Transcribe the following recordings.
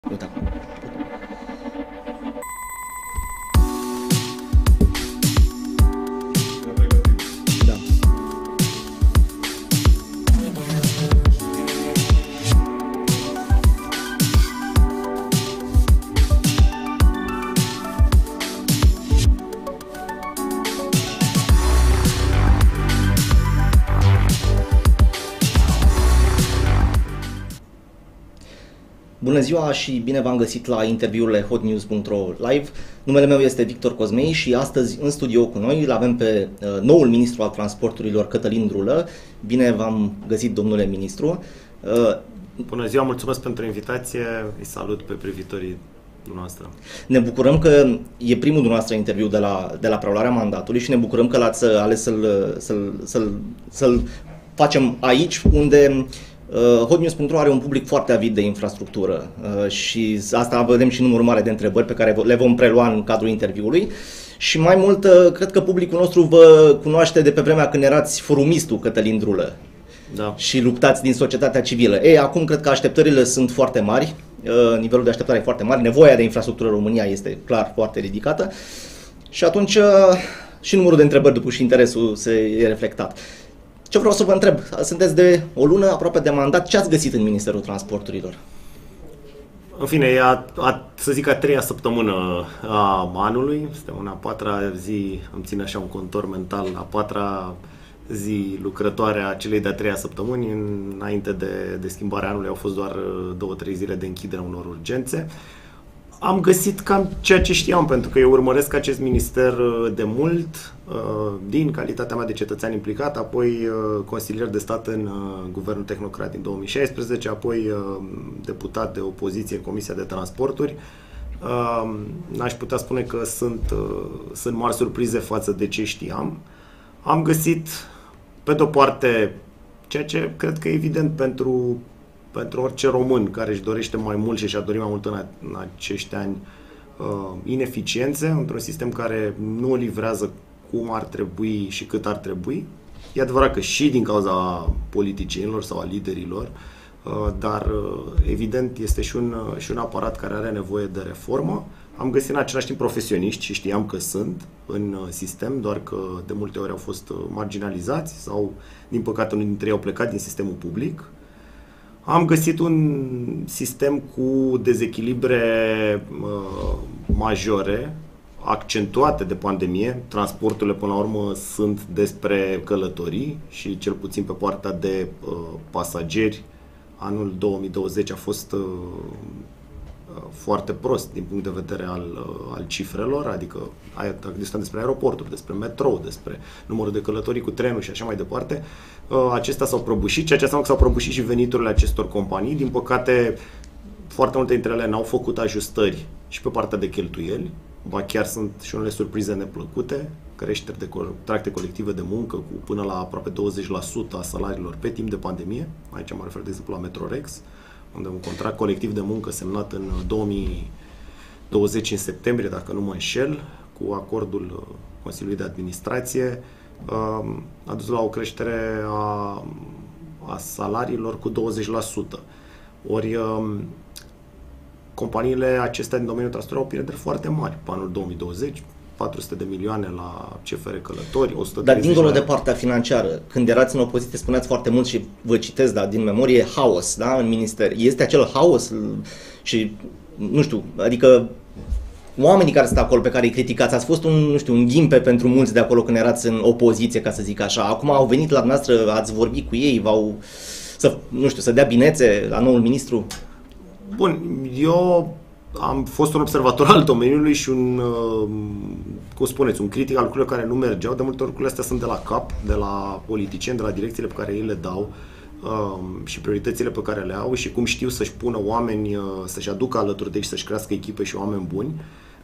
Uite acum. Da. Bună ziua și bine v-am găsit la interviurile hotnews.ro live. Numele meu este Victor Cosmei și astăzi în studio cu noi îl avem pe noul ministru al transporturilor, Cătălin Drulă. Bine v-am găsit, domnule ministru. Bună ziua, mulțumesc pentru invitație, îi salut pe privitorii dumneavoastră. Ne bucurăm că e primul dumneavoastră interviu de la preluarea mandatului și ne bucurăm că l-ați ales să-l facem aici, unde hotnews.ro are un public foarte avid de infrastructură și asta vedem și numărul mare de întrebări pe care le vom prelua în cadrul interviului. Și mai mult, cred că publicul nostru vă cunoaște de pe vremea când erați forumistul Cătălin Drulă. Da. Și luptați din societatea civilă. Acum cred că așteptările sunt foarte mari, nivelul de așteptare e foarte mare, nevoia de infrastructură în România este clar foarte ridicată și atunci și numărul de întrebări după și interesul e reflectat. Ce vreau să vă întreb, sunteți de o lună aproape de mandat, ce ați găsit în Ministerul Transporturilor? În fine, e să zic a treia săptămână a anului, suntem în a patra zi, îmi ține așa un contor mental, a patra zi lucrătoare a celei de-a treia săptămâni. Înainte de schimbarea anului au fost doar 2-3 zile de închidere a unor urgențe. Am găsit cam ceea ce știam, pentru că eu urmăresc acest minister de mult, din calitatea mea de cetățean implicat, apoi consilier de stat în Guvernul Tehnocrat din 2016, apoi deputat de opoziție în Comisia de Transporturi. N-aș putea spune că sunt mari surprize față de ce știam. Am găsit, pe de-o parte, ceea ce cred că e evident pentru orice român care își dorește mai mult și și-a dorit mai mult în acești ani, ineficiențe într-un sistem care nu livrează cum ar trebui și cât ar trebui. E adevărat că și din cauza politicienilor sau a liderilor, dar evident este și un aparat care are nevoie de reformă. Am găsit în același timp profesioniști și știam că sunt în sistem, doar că de multe ori au fost marginalizați sau, din păcate, unii dintre ei au plecat din sistemul public. Am găsit un sistem cu dezechilibre majore, accentuate de pandemie. Transporturile, până la urmă, sunt despre călătorii și, cel puțin pe partea de pasageri, anul 2020 a fost foarte prost din punct de vedere al cifrelor, adică discutăm despre aeroporturi, despre metrou, despre numărul de călătorii cu trenul și așa mai departe. Acestea s-au prăbușit, ceea ce înseamnă că s-au prăbușit și veniturile acestor companii. Din păcate, foarte multe dintre ele n-au făcut ajustări și pe partea de cheltuieli, ba chiar sunt și unele surprize neplăcute, creșteri de contracte colective de muncă cu până la aproape 20% a salariilor pe timp de pandemie. Aici mă refer, de exemplu, la Metrorex, unde un contract colectiv de muncă semnat în 2020 în septembrie, dacă nu mă înșel, cu acordul Consiliului de Administrație, a dus la o creștere a salariilor cu 20%. Ori companiile acestea din domeniul transportului au pierderi foarte mari pe anul 2020, 400 de milioane la CFR Călători, 130. Dar dincolo de partea financiară, când erați în opoziție spuneați foarte mult și vă citesc din memorie, haos, da, în minister. Este acel haos și, nu știu, adică oamenii care sunt acolo, pe care îi criticați, ați fost un ghimpe pentru mulți de acolo când erați în opoziție, ca să zic așa. Acum au venit la dumneavoastră, ați vorbit cu ei, să dea binețe la noul ministru? Bun, eu am fost un observator al domeniului și un critic al lucrurilor care nu mergeau. De multe ori lucrurile astea sunt de la cap, de la politicieni, de la direcțiile pe care ei le dau și prioritățile pe care le au și cum știu să-și pună oameni, să-și aducă alături de ei și să-și crească echipe și oameni buni.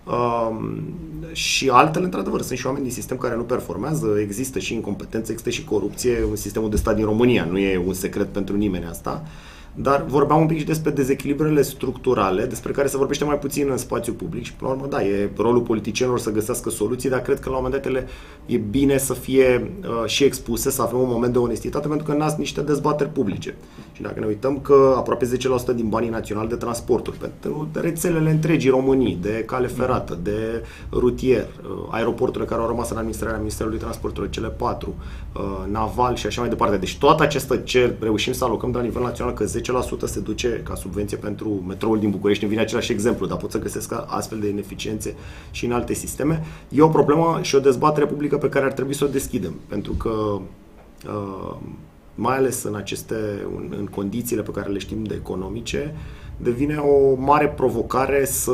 Și altele, într-adevăr, sunt și oameni din sistem care nu performează, există și incompetență, există și corupție în sistemul de stat din România, nu e un secret pentru nimeni asta. dar vorbeam un pic și despre dezechilibrele structurale, despre care se vorbește mai puțin în spațiu public și, până la urmă, da, e rolul politicienilor să găsească soluții, dar cred că la un moment dat e bine să fie și expuse, să avem un moment de onestitate, pentru că nasc niște dezbateri publice. Și dacă ne uităm că aproape 10% din banii naționali de transporturi, pentru rețelele întregii Românii, de cale ferată, de rutier, aeroporturile care au rămas în administrarea Ministerului Transporturilor, cele 4, naval și așa mai departe. Deci toată această ce reușim să alocăm de la nivel național, că 10% se duce ca subvenție pentru metroul din București, îmi vine același exemplu, dar pot să găsesc astfel de ineficiențe și în alte sisteme, e o problemă și o dezbatere publică pe care ar trebui să o deschidem, pentru că mai ales în condițiile pe care le știm de economice, devine o mare provocare să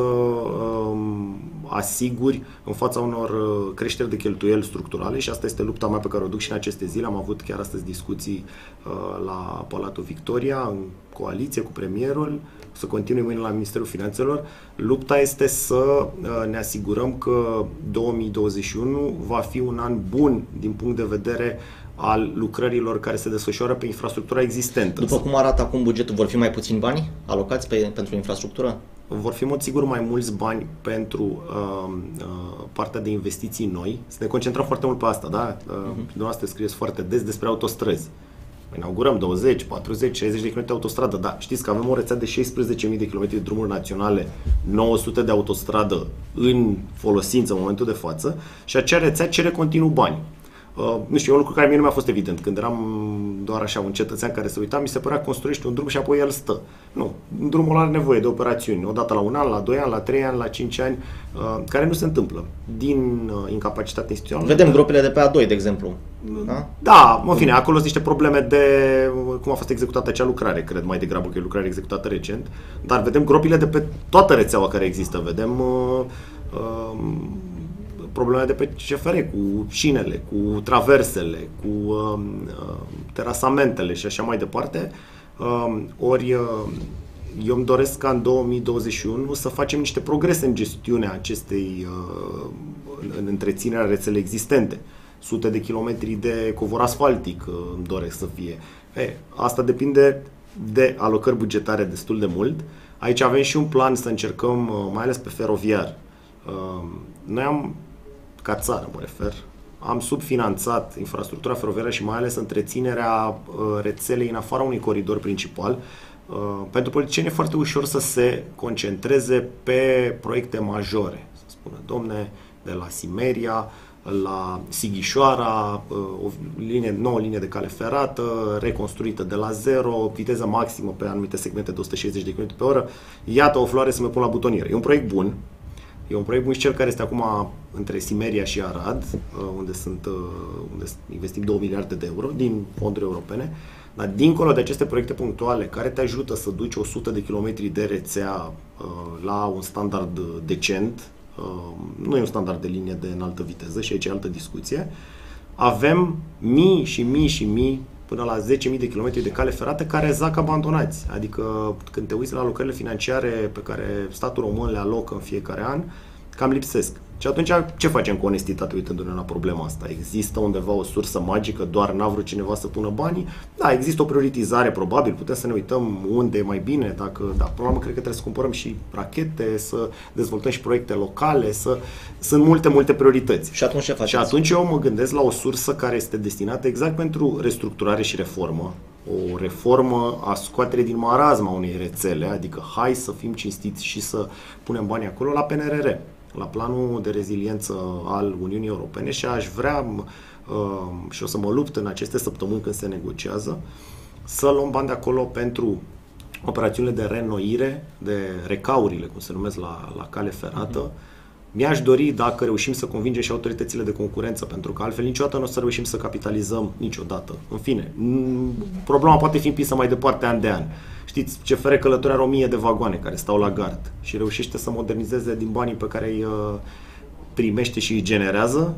asiguri în fața unor creșteri de cheltuieli structurale și asta este lupta mea pe care o duc și în aceste zile. Am avut chiar astăzi discuții la Palatul Victoria, în coaliție cu premierul, să continui mâine la Ministerul Finanțelor. Lupta este să ne asigurăm că 2021 va fi un an bun din punct de vedere al lucrărilor care se desfășoară pe infrastructura existentă. După cum arată acum bugetul, vor fi mai puțini bani alocați pentru infrastructură? Vor fi, în mod sigur, mai mulți bani pentru partea de investiții noi. Să ne concentrăm foarte mult pe asta, da? Dumneavoastră scrieți foarte des despre autostrăzi. Inaugurăm 20, 40, 60 de km de autostradă, da, știți că avem o rețea de 16.000 de km de drumuri naționale, 900 de autostradă în folosință în momentul de față și acea rețea cere continuu bani. Nu știu, e un lucru care mie nu mi-a fost evident. Când eram doar așa un cetățean care se uita, mi se părea că construiești un drum și apoi el stă. Nu, drumul are nevoie de operațiuni, odată la un an, la 2 ani, la 3 ani, la 5 ani, care nu se întâmplă din incapacitate instituțională. Vedem gropile de pe A2, de exemplu. Da? Da, în fine, acolo sunt niște probleme de cum a fost executată acea lucrare, cred mai degrabă că e o lucrare executată recent, dar vedem gropile de pe toată rețeaua care există, vedem probleme de pe CFR, cu șinele, cu traversele, cu terasamentele și așa mai departe. Eu îmi doresc ca în 2021 să facem niște progrese în gestiunea acestei, în întreținerea rețelei existente. Sute de kilometri de covor asfaltic îmi doresc să fie. Asta depinde de alocări bugetare destul de mult. Aici avem și un plan să încercăm, mai ales pe feroviar. Noi am, ca țară mă refer, am subfinanțat infrastructura feroviară și mai ales întreținerea rețelei în afara unui coridor principal. Pentru politicieni e foarte ușor să se concentreze pe proiecte majore. Să spună, domne, de la Simeria la Sighișoara, o nouă linie de cale ferată, reconstruită de la zero, viteză maximă pe anumite segmente de 160 de km pe oră. Iată o floare să mă pun la butonieră. E un proiect bun. E un proiect bun și cel care este acum între Simeria și Arad, unde investim 2 miliarde de euro din fonduri europene. Dar dincolo de aceste proiecte punctuale care te ajută să duci 100 de kilometri de rețea la un standard decent, nu e un standard de linie de înaltă viteză și aici e altă discuție, avem mii și mii și mii, până la 10.000 de kilometri de cale ferată care zac abandonați. Adică când te uiți la alocările financiare pe care statul român le alocă în fiecare an, cam lipsesc. Și atunci ce facem cu onestitate uitându-ne la problema asta? Există undeva o sursă magică, doar n-a vrut cineva să pună banii? Da, există o prioritizare, probabil, putem să ne uităm unde e mai bine, dar probabil cred că trebuie să cumpărăm și rachete, să dezvoltăm și proiecte locale, sunt multe priorități. Și atunci ce faceți? Și atunci eu mă gândesc la o sursă care este destinată exact pentru restructurare și reformă. O reformă a scoaterii din marazma unei rețele, adică hai să fim cinstiți și să punem banii acolo la PNRR, la planul de reziliență al Uniunii Europene și aș vrea, și o să mă lupt în aceste săptămâni când se negociază, să luăm bani de acolo pentru operațiunile de reînnoire, de recaurile, cum se numesc la cale ferată. Mi-aș dori, dacă reușim să convingem și autoritățile de concurență, pentru că altfel niciodată nu o să reușim să capitalizăm niciodată. În fine, problema poate fi împinsă mai departe an de an. Știți, CFR Călători are 1000 de vagoane care stau la gard și reușește să modernizeze din banii pe care îi primește și îi generează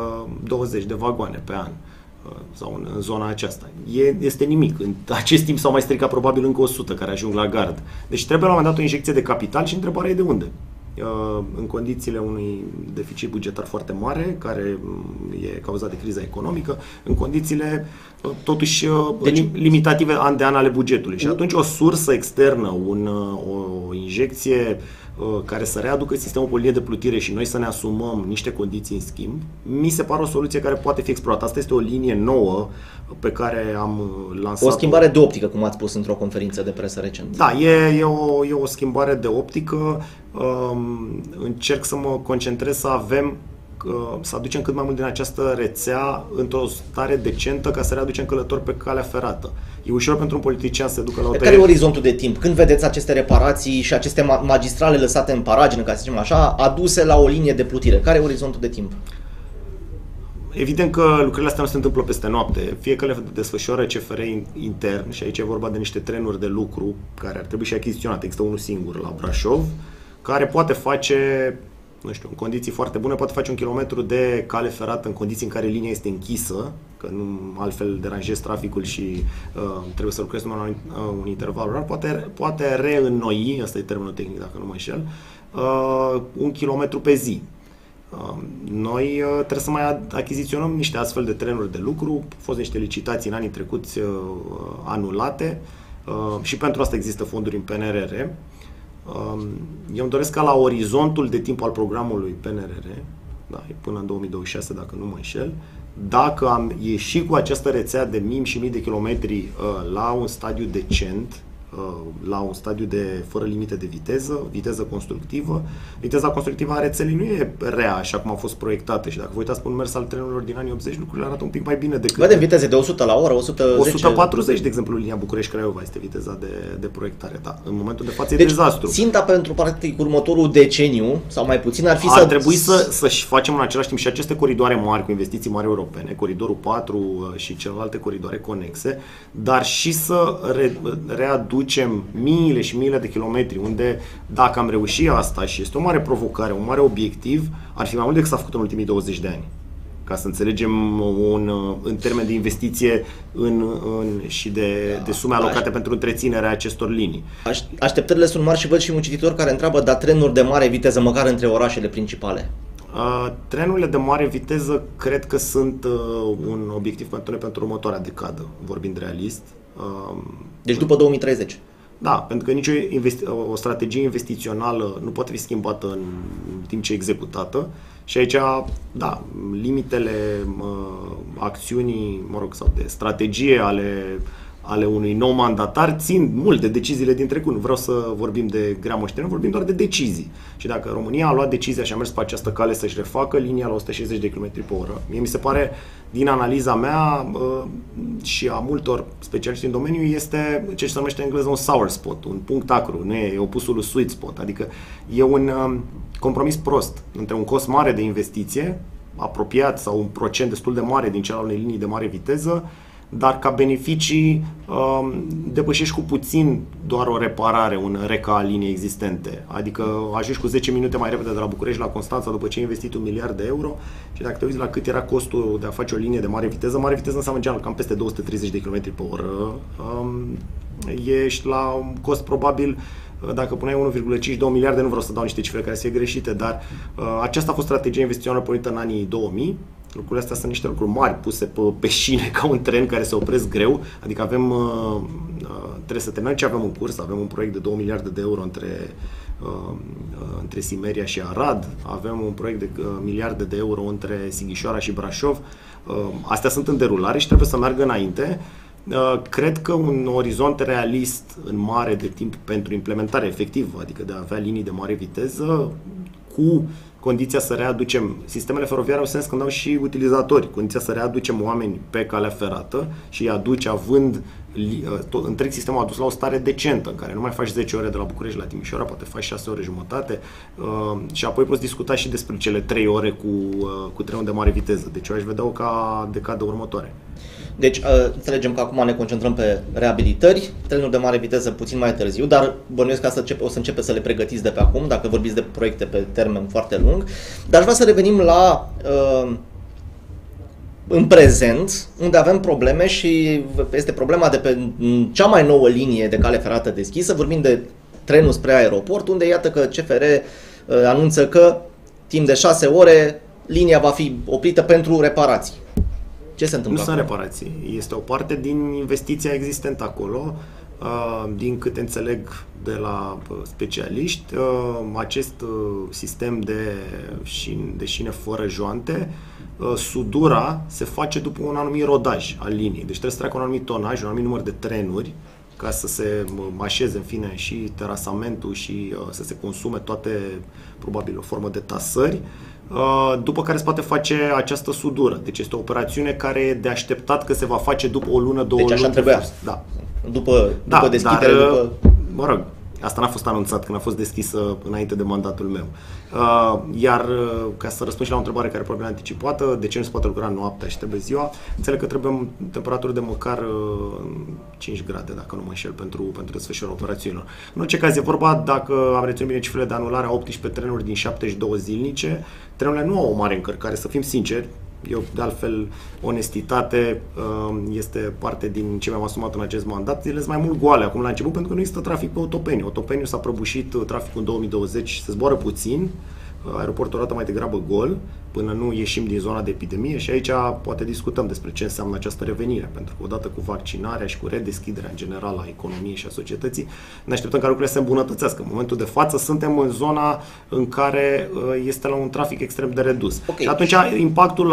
20 de vagoane pe an sau în zona aceasta. Este nimic. În acest timp s-au mai stricat probabil încă 100 care ajung la gard. Deci trebuie la un moment dat o injecție de capital și întrebarea e de unde. în condițiile unui deficit bugetar foarte mare, care e cauzat de criza economică, în condițiile totuși limitative an de an ale bugetului. Și atunci o sursă externă, o injecție care să readucă sistemul pe linie de plutire și noi să ne asumăm niște condiții în schimb, mi se pare o soluție care poate fi explorată. Asta este o linie nouă pe care am lansat. O schimbare de optică, cum ați spus într-o conferință de presă recent. Da, e o schimbare de optică. Încerc să mă concentrez să aducem cât mai mult din această rețea într-o stare decentă ca să readucem călători pe calea ferată. E ușor pentru un politician să se ducă la o Care e orizontul de timp? Când vedeți aceste reparații și aceste magistrale lăsate în paragină, ca să zicem așa, aduse la o linie de plutire? Care e orizontul de timp? Evident că lucrurile astea nu se întâmplă peste noapte. Fie că le desfășoară CFR intern, și aici e vorba de niște trenuri de lucru care ar trebui și achiziționate. Există unul singur la Brașov, care poate face, nu știu, în condiții foarte bune, poate face 1 kilometru de cale ferată în condiții în care linia este închisă, că nu altfel deranjezi traficul și trebuie să lucrezi numai la un interval orar, poate reînnoi, ăsta e termenul tehnic dacă nu mă înșel, 1 kilometru pe zi. Noi trebuie să mai achiziționăm niște astfel de trenuri de lucru. Au fost niște licitații în anii trecuți anulate și pentru asta există fonduri în PNRR. Eu îmi doresc ca la orizontul de timp al programului PNRR, da, e până în 2026 dacă nu mă înșel, dacă am ieșit cu această rețea de mii și mii de kilometri la un stadiu decent, la un stadiu de fără limite de viteză constructivă. Viteza constructivă a rețelei nu e rea așa cum a fost proiectată și dacă vă uitați pe un mers al trenurilor din anii 80, lucrurile arată un pic mai bine decât... Vedem viteze de 100 la oră, 110... 140, de exemplu, linia București-Craiova este viteza de proiectare, da. În momentul de față e dezastru. Ținta pentru practic următorul deceniu, sau mai puțin, ar fi ar trebui să-și facem în același timp și aceste coridoare mari cu investiții mari europene, coridorul 4 și celelalte coridoare conexe, dar și să readucem miile și miile de kilometri, unde dacă am reușit asta și este o mare provocare, un mare obiectiv, ar fi mai mult decât s-a făcut în ultimii 20 de ani. Ca să înțelegem în termen de investiție și de sume alocate pentru întreținerea acestor linii. Așteptările sunt mari și văd și un cititor care întreabă, dar trenuri de mare viteză măcar între orașele principale? Trenurile de mare viteză cred că sunt un obiectiv pentru noi pentru următoarea decadă, vorbind realist. Deci după 2030. Da, pentru că o strategie investițională nu poate fi schimbată în timp ce e executată și aici, da, limitele acțiunii, sau de strategie ale unui nou mandatar țin mult de deciziile din trecut. Nu vreau să vorbim de grea moștenire, vorbim doar de decizii. Și dacă România a luat decizia și a mers pe această cale să-și refacă linia la 160 de km pe oră, mie mi se pare, din analiza mea și a multor specialiști în domeniu, este ce se numește în engleză un sour spot, un punct acru, nu e opusul lui sweet spot, adică e un compromis prost între un cost mare de investiție, apropiat sau un procent destul de mare din celelalte linii de mare viteză, dar ca beneficii depășești cu puțin doar o reparare, un reca a liniei existente. Adică ajungi cu 10 minute mai repede de la București la Constanța după ce ai investit 1 miliard de euro și dacă te uiți la cât era costul de a face o linie de mare viteză înseamnă în general cam peste 230 de km pe oră. Ești la un cost probabil, dacă puneai 1,5-2 miliarde, nu vreau să dau niște cifre care să fie greșite, dar aceasta a fost strategia investițională pornită în anii 2000. Lucrurile astea sunt niște lucruri mari puse pe șine ca un tren care se opresc greu, adică trebuie să terminăm ce avem în curs, avem un proiect de 2 miliarde de euro între Simeria și Arad, avem un proiect de miliarde de euro între Sighișoara și Brașov, astea sunt în derulare și trebuie să meargă înainte. Cred că un orizont realist în mare de timp pentru implementare efectivă, adică de a avea linii de mare viteză, cu condiția să readucem, sistemele feroviare au sens când au și utilizatori, condiția să readucem oameni pe calea ferată și îi aduci având întreg sistemul adus la o stare decentă, în care nu mai faci 10 ore de la București la Timișoara, poate faci 6 ore jumătate și apoi poți discuta și despre cele 3 ore cu trenul de mare viteză. Deci eu aș vedea-o ca decadă următoare. Deci înțelegem că acum ne concentrăm pe reabilitări, trenuri de mare viteză puțin mai târziu, dar bănuiesc că o să începeți să le pregătiți de pe acum, dacă vorbiți de proiecte pe termen foarte lung. Dar aș vrea să revenim la în prezent, unde avem probleme și este problema de pe cea mai nouă linie de cale ferată deschisă, vorbim de trenul spre aeroport, unde iată că CFR anunță că timp de 6 ore linia va fi oprită pentru reparații. Ce se întâmplă? Nu sunt reparații. Este o parte din investiția existentă acolo. Din câte înțeleg de la specialiști, acest sistem de șine fără joante, sudura se face după un anumit rodaj al liniei. Deci trebuie să treacă un anumit tonaj, un anumit număr de trenuri ca să se așeze în fine și terasamentul și să se consume toate, probabil o formă de tasări, după care se poate face această sudură. Deci este o operațiune care e de așteptat că se va face după o lună, două luni. Deci așa trebuia. Da. După deschidere, dar, mă rog, asta n-a fost anunțat când a fost deschisă înainte de mandatul meu. Iar ca să răspund și la o întrebare care probabil anticipată, de ce nu se poate lucra noaptea și trebuie ziua, înțeleg că trebuie temperaturi de măcar 5 grade, dacă nu mă înșel, pentru desfășurarea operațiunilor. În orice caz, e vorba, dacă am reținut bine cifrele de anulare a 18 trenuri din 72 zilnice, trenurile nu au o mare încărcare, să fim sinceri. Eu, de altfel, onestitate este parte din ce mi-am asumat în acest mandat. Ele sunt mai mult goale acum la început, pentru că nu există trafic pe Otopeni. Otopeniu s-a prăbușit traficul în 2020 și se zboară puțin. Aeroportul arată mai degrabă gol până nu ieșim din zona de epidemie și aici poate discutăm despre ce înseamnă această revenire, pentru că odată cu vaccinarea și cu redeschiderea în general a economiei și a societății, ne așteptăm ca lucrurile să se îmbunătățească. În momentul de față suntem în în care este la un trafic extrem de redus. Okay. Și atunci impactul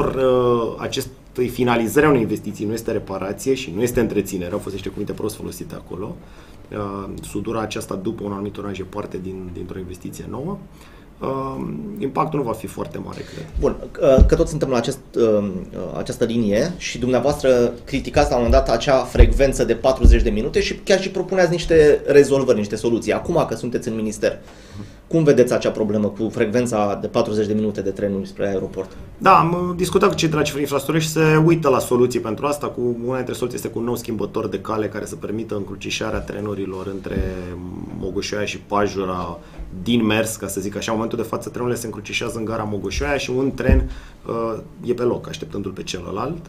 acestei finalizări a unei investiții nu este reparație și nu este întreținere, au fost niște cuvinte prost folosite acolo. Sudura aceasta după un anumit tonaj e parte dintr-o investiție nouă. Impactul nu va fi foarte mare, cred. Bun, că tot suntem la această linie și dumneavoastră criticați la un moment dat acea frecvență de 40 de minute și chiar și propuneați niște rezolvări, niște soluții. Acum că sunteți în minister, cum vedeți acea problemă cu frecvența de 40 de minute de trenuri spre aeroport? Da, am discutat cu cei de la Cifre Infrastructură și se uită la soluții pentru asta. Una dintre soluții este cu un nou schimbător de cale care să permită încrucișarea trenurilor între Mogoșoaia și Pajura din mers, ca să zic așa. În momentul de față trenurile se încrucișează în gara Mogoșoaia și un tren e pe loc, așteptându-l pe celălalt.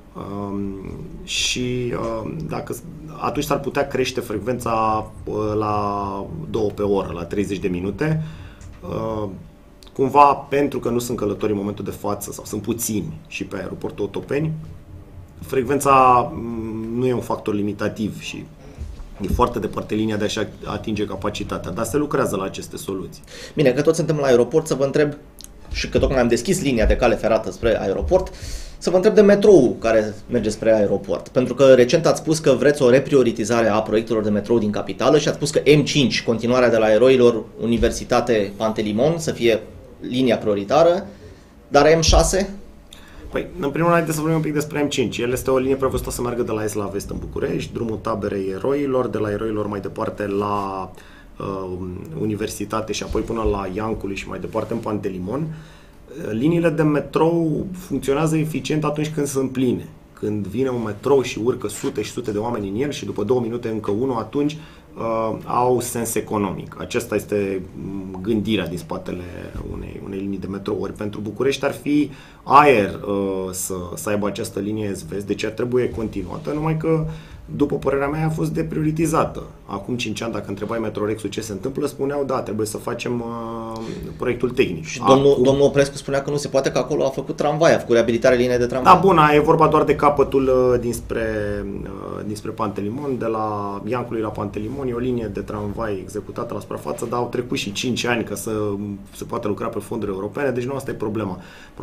Atunci s-ar putea crește frecvența la 2 pe oră, la 30 de minute. Cumva, pentru că nu sunt călători în momentul de față sau sunt puțini și pe aeroportul Otopeni, frecvența nu e un factor limitativ și e foarte departe linia de a atinge capacitatea, dar se lucrează la aceste soluții. Bine, că tot suntem la aeroport, să vă întreb, și că tocmai am deschis linia de cale ferată spre aeroport, să vă întreb de metrou care merge spre aeroport. Pentru că recent ați spus că vreți o reprioritizare a proiectelor de metrou din capitală și ați spus că M5, continuarea de la Eroilor, Universitate Pantelimon, să fie linia prioritară, dar M6? Păi, în primul rând, haideți să vorbim un pic despre M5. El este o linie prevăzută să meargă de la est la vest în București, drumul taberei Eroilor, de la Eroilor mai departe la Universitate și apoi până la Iancului și mai departe în Pantelimon. Liniile de metrou funcționează eficient atunci când sunt pline. Când vine un metrou și urcă sute și sute de oameni în el și după 2 minute încă unul, atunci au sens economic. Aceasta este gândirea din spatele unei linii de metrou. Ori pentru București ar fi aer să aibă această linie est-vest, deci ar trebui continuată, numai că, după părerea mea, a fost deprioritizată. Acum 5 ani, dacă întrebai Metrorexul ce se întâmplă, spuneau, da, trebuie să facem proiectul tehnic. Și domnul Oprescu spunea că nu se poate, că acolo a făcut tramvai, a făcut reabilitarea liniei de tramvai. Da, bun, e vorba doar de capătul dinspre Pantelimon, de la Iancului la Pantelimon, e o linie de tramvai executată la suprafață, dar au trecut și 5 ani ca să se poată lucra pe fonduri europene, deci nu asta e problema.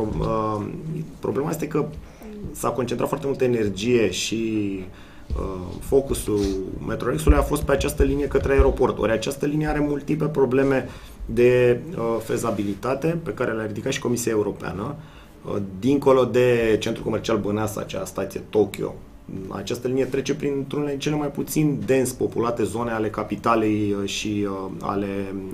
Problema este că s-a concentrat foarte multă energie și focusul Metrorexului a fost pe această linie către aeroport. Ori această linie are multiple probleme de fezabilitate pe care le-a ridicat și Comisia Europeană. Dincolo de centrul comercial Băneasa, acea stație Tokyo, această linie trece printr-unele cele mai puțin dens populate zone ale capitalei și ale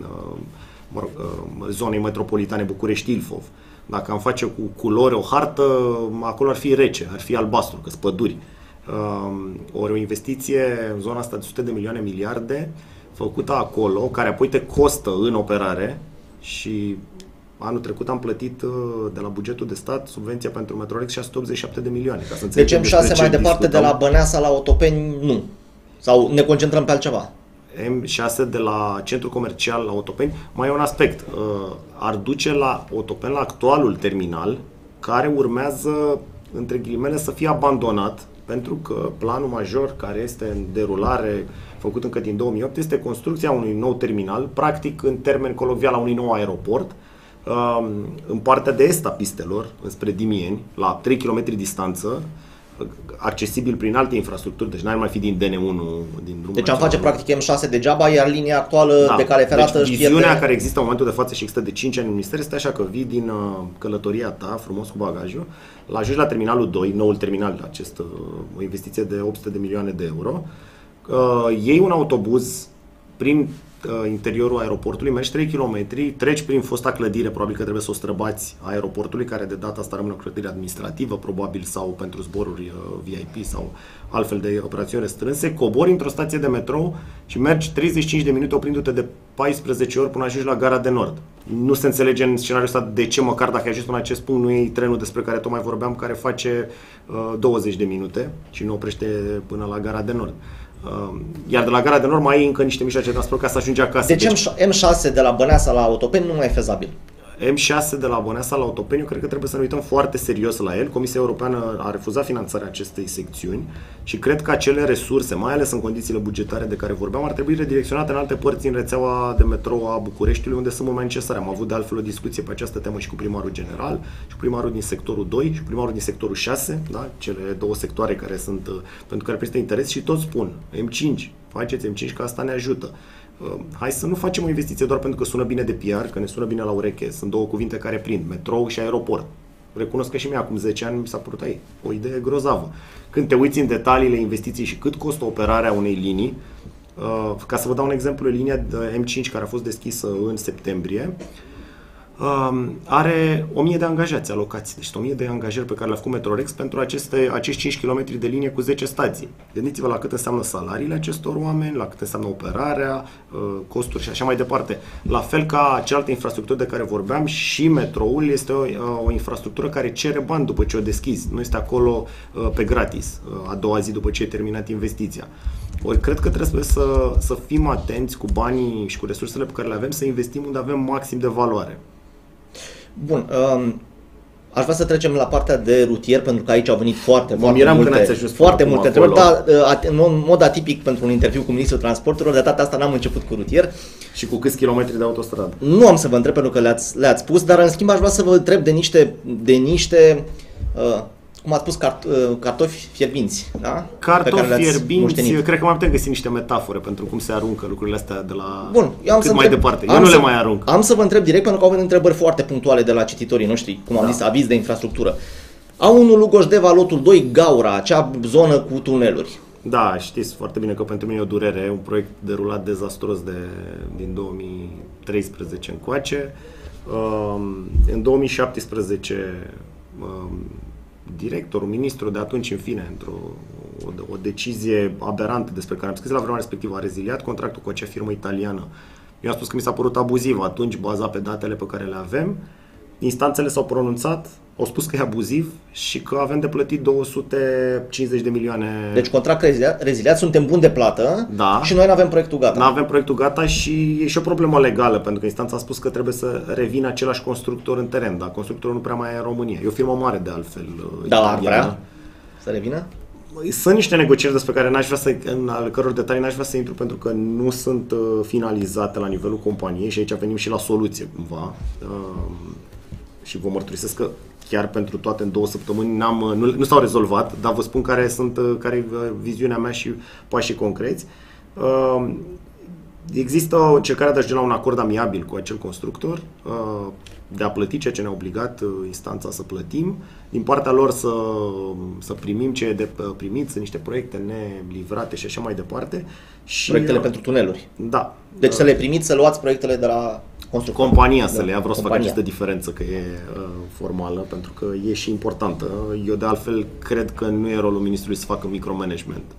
zonei metropolitane București-Ilfov. Dacă am face cu culori o hartă, acolo ar fi rece, ar fi albastru, că-s păduri. Ori o investiție în zona asta de sute de milioane, miliarde, făcută acolo, care apoi te costă în operare și anul trecut am plătit de la bugetul de stat subvenția pentru Metrorex 687 de milioane. Ca să deci M6 mai departe de la Băneasa la Otopeni, nu. Sau ne concentrăm pe altceva? M6 de la centrul comercial la Otopeni, mai e un aspect. Ar duce la Otopeni, la actualul terminal, care urmează, între ghilimele, să fie abandonat, pentru că planul major care este în derulare, făcut încă din 2008, este construcția unui nou terminal, practic în termen colovial a unui nou aeroport, în partea de est a pistelor, înspre Dimieni, la 3 km distanță, accesibil prin alte infrastructuri, deci n-ar mai fi din DN1, din drumul. Deci am face practic M6 degeaba, iar linia actuală de cale ferată deci viziunea care există în momentul de față și există de 5 ani în minister este așa că vii din călătoria ta, frumos cu bagajul, ajungi la terminalul 2, noul terminal, o investiție de 800 de milioane de euro, iei un autobuz prin interiorul aeroportului, mergi 3 km, treci prin fosta clădire, probabil că trebuie să o străbați, aeroportului, care de data asta rămâne o clădire administrativă, probabil, sau pentru zboruri VIP sau altfel de operațiuni restrânse, cobori într-o stație de metrou și mergi 35 de minute oprindu-te de 14 ori până ajungi la Gara de Nord. Nu se înțelege în scenariul ăsta de ce măcar dacă ai ajuns până la acest punct nu iei trenul despre care tocmai vorbeam, care face 20 de minute și nu oprește până la Gara de Nord. Iar de la Gara de Nord mai ai încă niște mijloace de transport ca să ajungi acasă. Deci M6 de la Băneasa la Otopeni nu mai e fezabil. M6 de la Băneasa la Otopeni, eu cred că trebuie să ne uităm foarte serios la el. Comisia Europeană a refuzat finanțarea acestei secțiuni și cred că acele resurse, mai ales în condițiile bugetare de care vorbeam, ar trebui redirecționate în alte părți în rețeaua de metrou a Bucureștiului, unde sunt mult mai necesare. Am avut de altfel o discuție pe această temă și cu primarul general, și cu primarul din sectorul 2, și cu primarul din sectorul 6, da? Cele două sectoare care sunt, pentru care prezintă interes, și toți spun M5, faceți M5 că asta ne ajută. Hai să nu facem o investiție doar pentru că sună bine de PR, că ne sună bine la ureche. Sunt două cuvinte care prind, metrou și aeroport. Recunosc că și mie acum 10 ani mi s-a părut o idee grozavă. Când te uiți în detaliile investiții și cât costă operarea unei linii, ca să vă dau un exemplu, linia M5 care a fost deschisă în septembrie, are 1000 de angajați alocați, deci 1000 de angajări pe care le-a făcut Metrorex pentru acești 5 km de linie cu 10 stații. Gândiți-vă la cât înseamnă salariile acestor oameni, la cât înseamnă operarea, costuri și așa mai departe. La fel ca cealaltă infrastructură de care vorbeam, și metroul este o infrastructură care cere bani după ce o deschizi, nu este acolo pe gratis, a doua zi după ce ai terminat investiția. Ori cred că trebuie să fim atenți cu banii și cu resursele pe care le avem, să investim unde avem maxim de valoare. Bun, aș vrea să trecem la partea de rutier, pentru că aici au venit foarte multe întrebări, dar în mod atipic pentru un interviu cu Ministrul Transporturilor, de data asta n-am început cu rutier. Și cu câți kilometri de autostradă? Nu am să vă întreb pentru că le-ați spus, dar în schimb aș vrea să vă întreb de niște cum ați spus, cartofi fierbinți, da? Cartofi fierbinți, cred că mai putem găsi niște metafore pentru cum se aruncă lucrurile astea de la departe. Eu nu le mai arunc. Am să vă întreb direct pentru că au venit întrebări foarte punctuale de la cititorii noștri, cum am zis, aviz de infrastructură. A1 Lugoș-Deva, lotul 2 Gaura, acea zonă cu tuneluri. Da, știți foarte bine că pentru mine e o durere, un proiect derulat dezastruos din 2013 încoace. În 2017 directorul, ministrul de atunci, în fine, o decizie aberantă despre care am scris la vremea respectivă, a reziliat contractul cu acea firmă italiană. Eu am spus că mi s-a părut abuziv atunci, bazat pe datele pe care le avem. Instanțele s-au pronunțat, au spus că e abuziv și că avem de plătit 250 de milioane. Deci contract reziliat, suntem buni de plată, da, și noi nu avem proiectul gata. Nu avem proiectul gata și e și o problemă legală, pentru că instanța a spus că trebuie să revină același constructor în teren, dar constructorul nu prea mai e în România. E o firmă mare de altfel. Da, ar vrea să revină? Sunt niște negocieri despre care al căror detalii n-aș vrea să intru pentru că nu sunt finalizate la nivelul companiei și aici venim și la soluție cumva. Și vă mărturisesc că chiar pentru toate în 2 săptămâni nu s-au rezolvat, dar vă spun care e viziunea mea și pașii concreți. Există încercarea de a ajunge la un acord amiabil cu acel constructor, de a plăti ceea ce ne-a obligat instanța să plătim, din partea lor să primim ce e de primit, sunt niște proiecte nelivrate și așa mai departe. Și proiectele pentru tuneluri. Da. Deci să le primiți, să luați proiectele de la constructor. Compania să le ia, vreau să fac această diferență, că e formală, pentru că e și importantă. Eu de altfel cred că nu e rolul ministrului să facă micromanagement.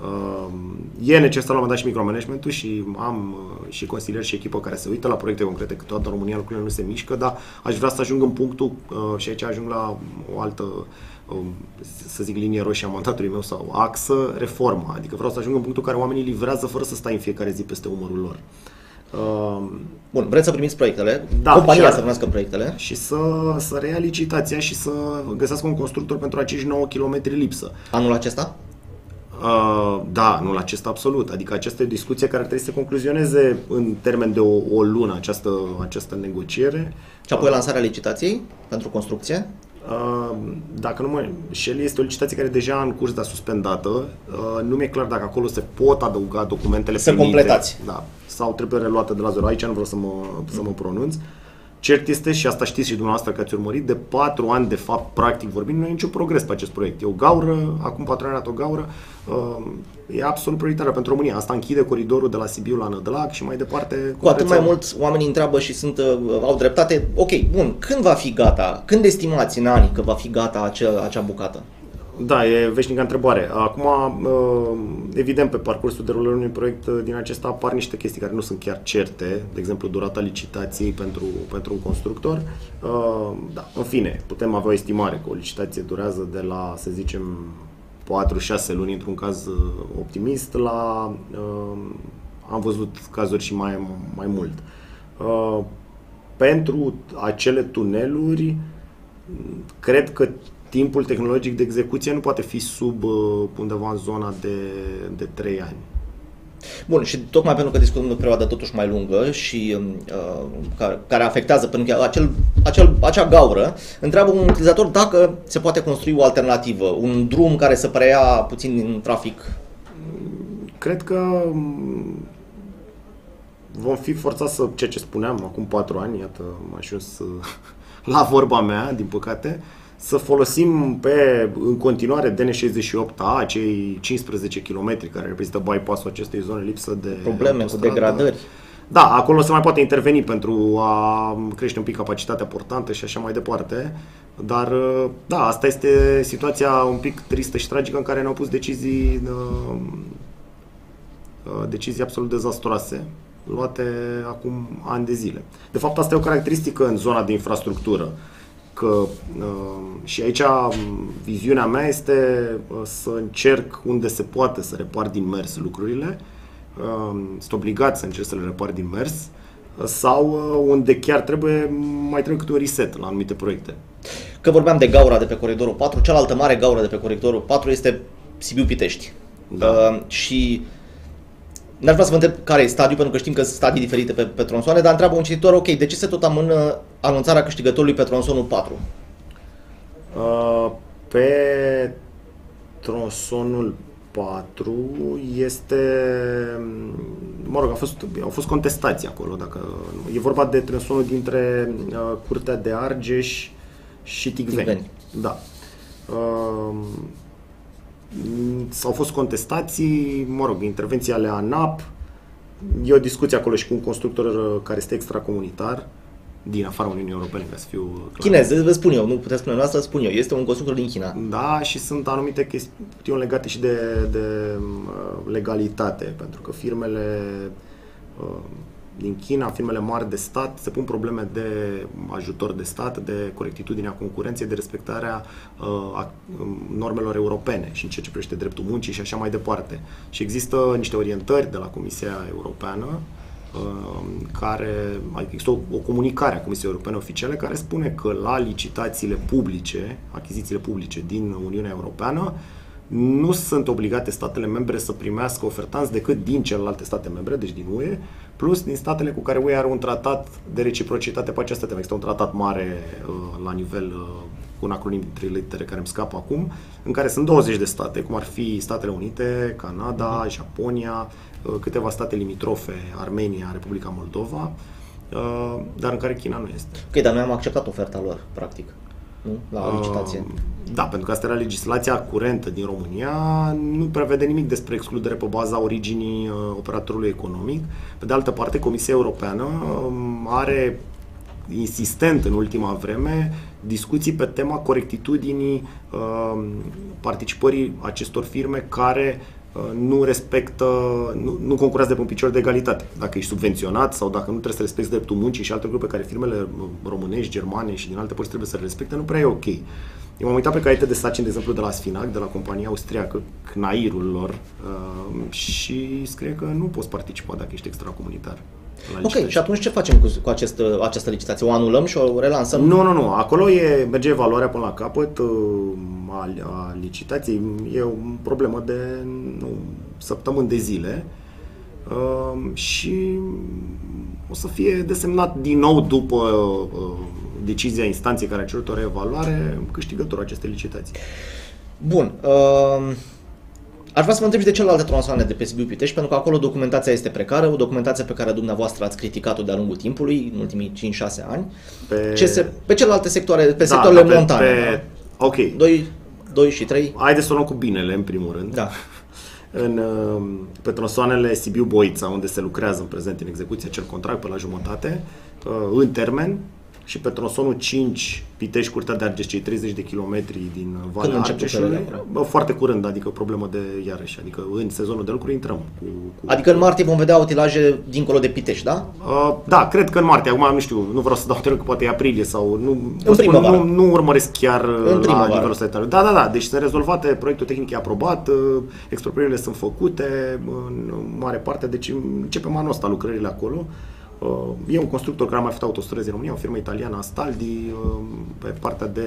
E necesar la un moment dat și micromanagementul și am și consilieri și echipă care se uită la proiecte concrete, câteodată în România lucrurile nu se mișcă, dar aș vrea să ajung în punctul, și aici ajung la o altă, să zic, linie roșie a mandatului meu sau axă, reforma. Adică vreau să ajung în punctul în care oamenii livrează fără să stai în fiecare zi peste umărul lor. Bun, vreți să primiți proiectele, da, compania să primească proiectele. Și să reia licitația și să găsească un constructor pentru acești 9 km lipsă. Anul acesta? Da, anul acesta absolut. Adică această discuție care trebuie să se concluzioneze în termen de o lună, această negociere. Și apoi lansarea licitației pentru construcție? Dacă nu mă înșel, este o licitație care deja în curs, dar suspendată. Nu mi-e clar dacă acolo se pot adăuga documentele primite. Completați. Da, sau trebuie reluate de la zero. Aici nu vreau să mă pronunț. Cert este, și asta știți și dumneavoastră că ați urmărit, de 4 ani, de fapt, practic vorbind, nu e niciun progres pe acest proiect. E o gaură, acum 4 ani o gaură, e absolut prioritară pentru România. Asta închide coridorul de la Sibiu la Nădlac și mai departe. Cu atât mai mulți oamenii întreabă și au dreptate. Ok, bun, când va fi gata? Când estimați în ani că va fi gata acea bucată? Da, e veșnică întrebare. Acum, evident, pe parcursul derulării unui proiect din acesta apar niște chestii care nu sunt chiar certe, de exemplu, durata licitației pentru un constructor. Da, în fine, putem avea o estimare că o licitație durează de la, să zicem, 4-6 luni într-un caz optimist, la am văzut cazuri și mai mult. Pentru acele tuneluri, cred că timpul tehnologic de execuție nu poate fi sub undeva în zona de 3 ani. Bun, și tocmai pentru că discutăm de o perioadă totuși mai lungă și care afectează, pentru că acea gaură, întreabă un utilizator dacă se poate construi o alternativă, un drum care să preia puțin din trafic. Cred că vom fi forțați să, ceea ce spuneam acum 4 ani, iată, am ajuns la vorba mea, din păcate, să folosim în continuare DN68A, acei 15 km care reprezintă bypass-ul acestei zone lipsă de probleme cu degradări. Da, acolo se mai poate interveni pentru a crește un pic capacitatea portantă și așa mai departe. Dar, da, asta este situația un pic tristă și tragică în care ne-au pus decizii absolut dezastroase, luate acum ani de zile. De fapt, asta e o caracteristică în zona de infrastructură. Că, și aici viziunea mea este să încerc unde se poate să repar din mers lucrurile, sunt obligat să încerc să le repar din mers, sau unde chiar mai trebuie câte un reset la anumite proiecte. Că vorbeam de gaura de pe coridorul 4, cealaltă mare gaură de pe coridorul 4 este Sibiu-Pitești. Da. Și n-aș vrea să vă întreb care e stadiul, pentru că știm că sunt stadii diferite pe tronsoane, dar întreabă un cititor, ok, de ce se tot amână anunțarea câștigătorului pe tronsonul 4? Pe tronsonul 4 este, mă rog, au fost contestații acolo, e vorba de tronsonul dintre Curtea de Argeș și Ticveni. Da. S-au fost contestații, mă rog, intervenții ale ANAP, e o discuție acolo și cu un constructor care este extracomunitar, din afara Uniunii Europene, ca să fiu clar. Chinez, vă spun eu, nu puteți spune noastră, spun eu, este un constructor din China. Da, și sunt anumite chestiuni legate și de legalitate, pentru că firmele din China, firmele mari de stat, se pun probleme de ajutor de stat, de corectitudinea concurenței, de respectarea normelor europene și în ceea ce privește dreptul muncii și așa mai departe. Și există niște orientări de la Comisia Europeană există o comunicare a Comisiei Europene oficiale care spune că la licitațiile publice, achizițiile publice din Uniunea Europeană, nu sunt obligate statele membre să primească ofertanți decât din celelalte state membre, deci din UE, plus din statele cu care UE are un tratat de reciprocitate pe această temă. Există un tratat mare la nivel, cu un acronim de 3 litere care îmi scapă acum, în care sunt 20 de state, cum ar fi Statele Unite, Canada, Japonia, câteva state limitrofe, Armenia, Republica Moldova, dar în care China nu este. Ok, dar noi am acceptat oferta lor, practic, nu? La licitație. Da, pentru că asta era legislația curentă din România, nu prevede nimic despre excludere pe baza originii operatorului economic. Pe de altă parte, Comisia Europeană are insistent în ultima vreme discuții pe tema corectitudinii participării acestor firme care nu respectă, nu concurează de pe un picior de egalitate. Dacă ești subvenționat sau dacă nu trebuie să respecti dreptul muncii și alte lucruri pe care firmele românești, germane și din alte părți trebuie să le respecte, nu prea e ok. Eu m-am uitat pe caiete de sarcini, de exemplu, de la Sfinac, de la compania austriacă, CNAIR-ul lor, și scrie că nu poți participa dacă ești extracomunitar. Ok, și atunci ce facem cu această licitație? O anulăm și o relansăm? Nu. Acolo merge evaluarea până la capăt a licitației. E o problemă de săptămâni de zile și o să fie desemnat din nou după decizia instanței care a cerut o reevaluare câștigătorul acestei licitații. Bun. Aș vrea să vă întreb și de celelalte tronsoane de pe Sibiu Pitești, pentru că acolo documentația este precară, o documentație pe care dumneavoastră ați criticat-o de-a lungul timpului, în ultimii 5-6 ani. Pe celelalte sectoare, pe sectoarele montane. Ok. 2 și 3. Haideți să o luăm cu binele, în primul rând. Da. Pe tronsoanele Sibiu-Boița, unde se lucrează în prezent în execuție acel contract pe la jumătate, în termen, și pe tronsonul 5 Pitești, Curtea de Argeș, cei 30 de kilometri din Valea Argeșului, foarte curând, adică problemă de iarăși, adică în sezonul de lucru intrăm Adică în martie vom vedea utilaje dincolo de Pitești, da? Da, cred că în martie, acum nu știu, nu vreau să dau termen că poate e aprilie sau nu urmăresc chiar la nivelul ăsta. Da, deci sunt rezolvate, proiectul tehnic e aprobat, exproprierile sunt făcute în mare parte, deci începem anul ăsta lucrările acolo. E un constructor care a mai făcut autostrăzi în România, o firmă italiană, Astaldi, pe partea de,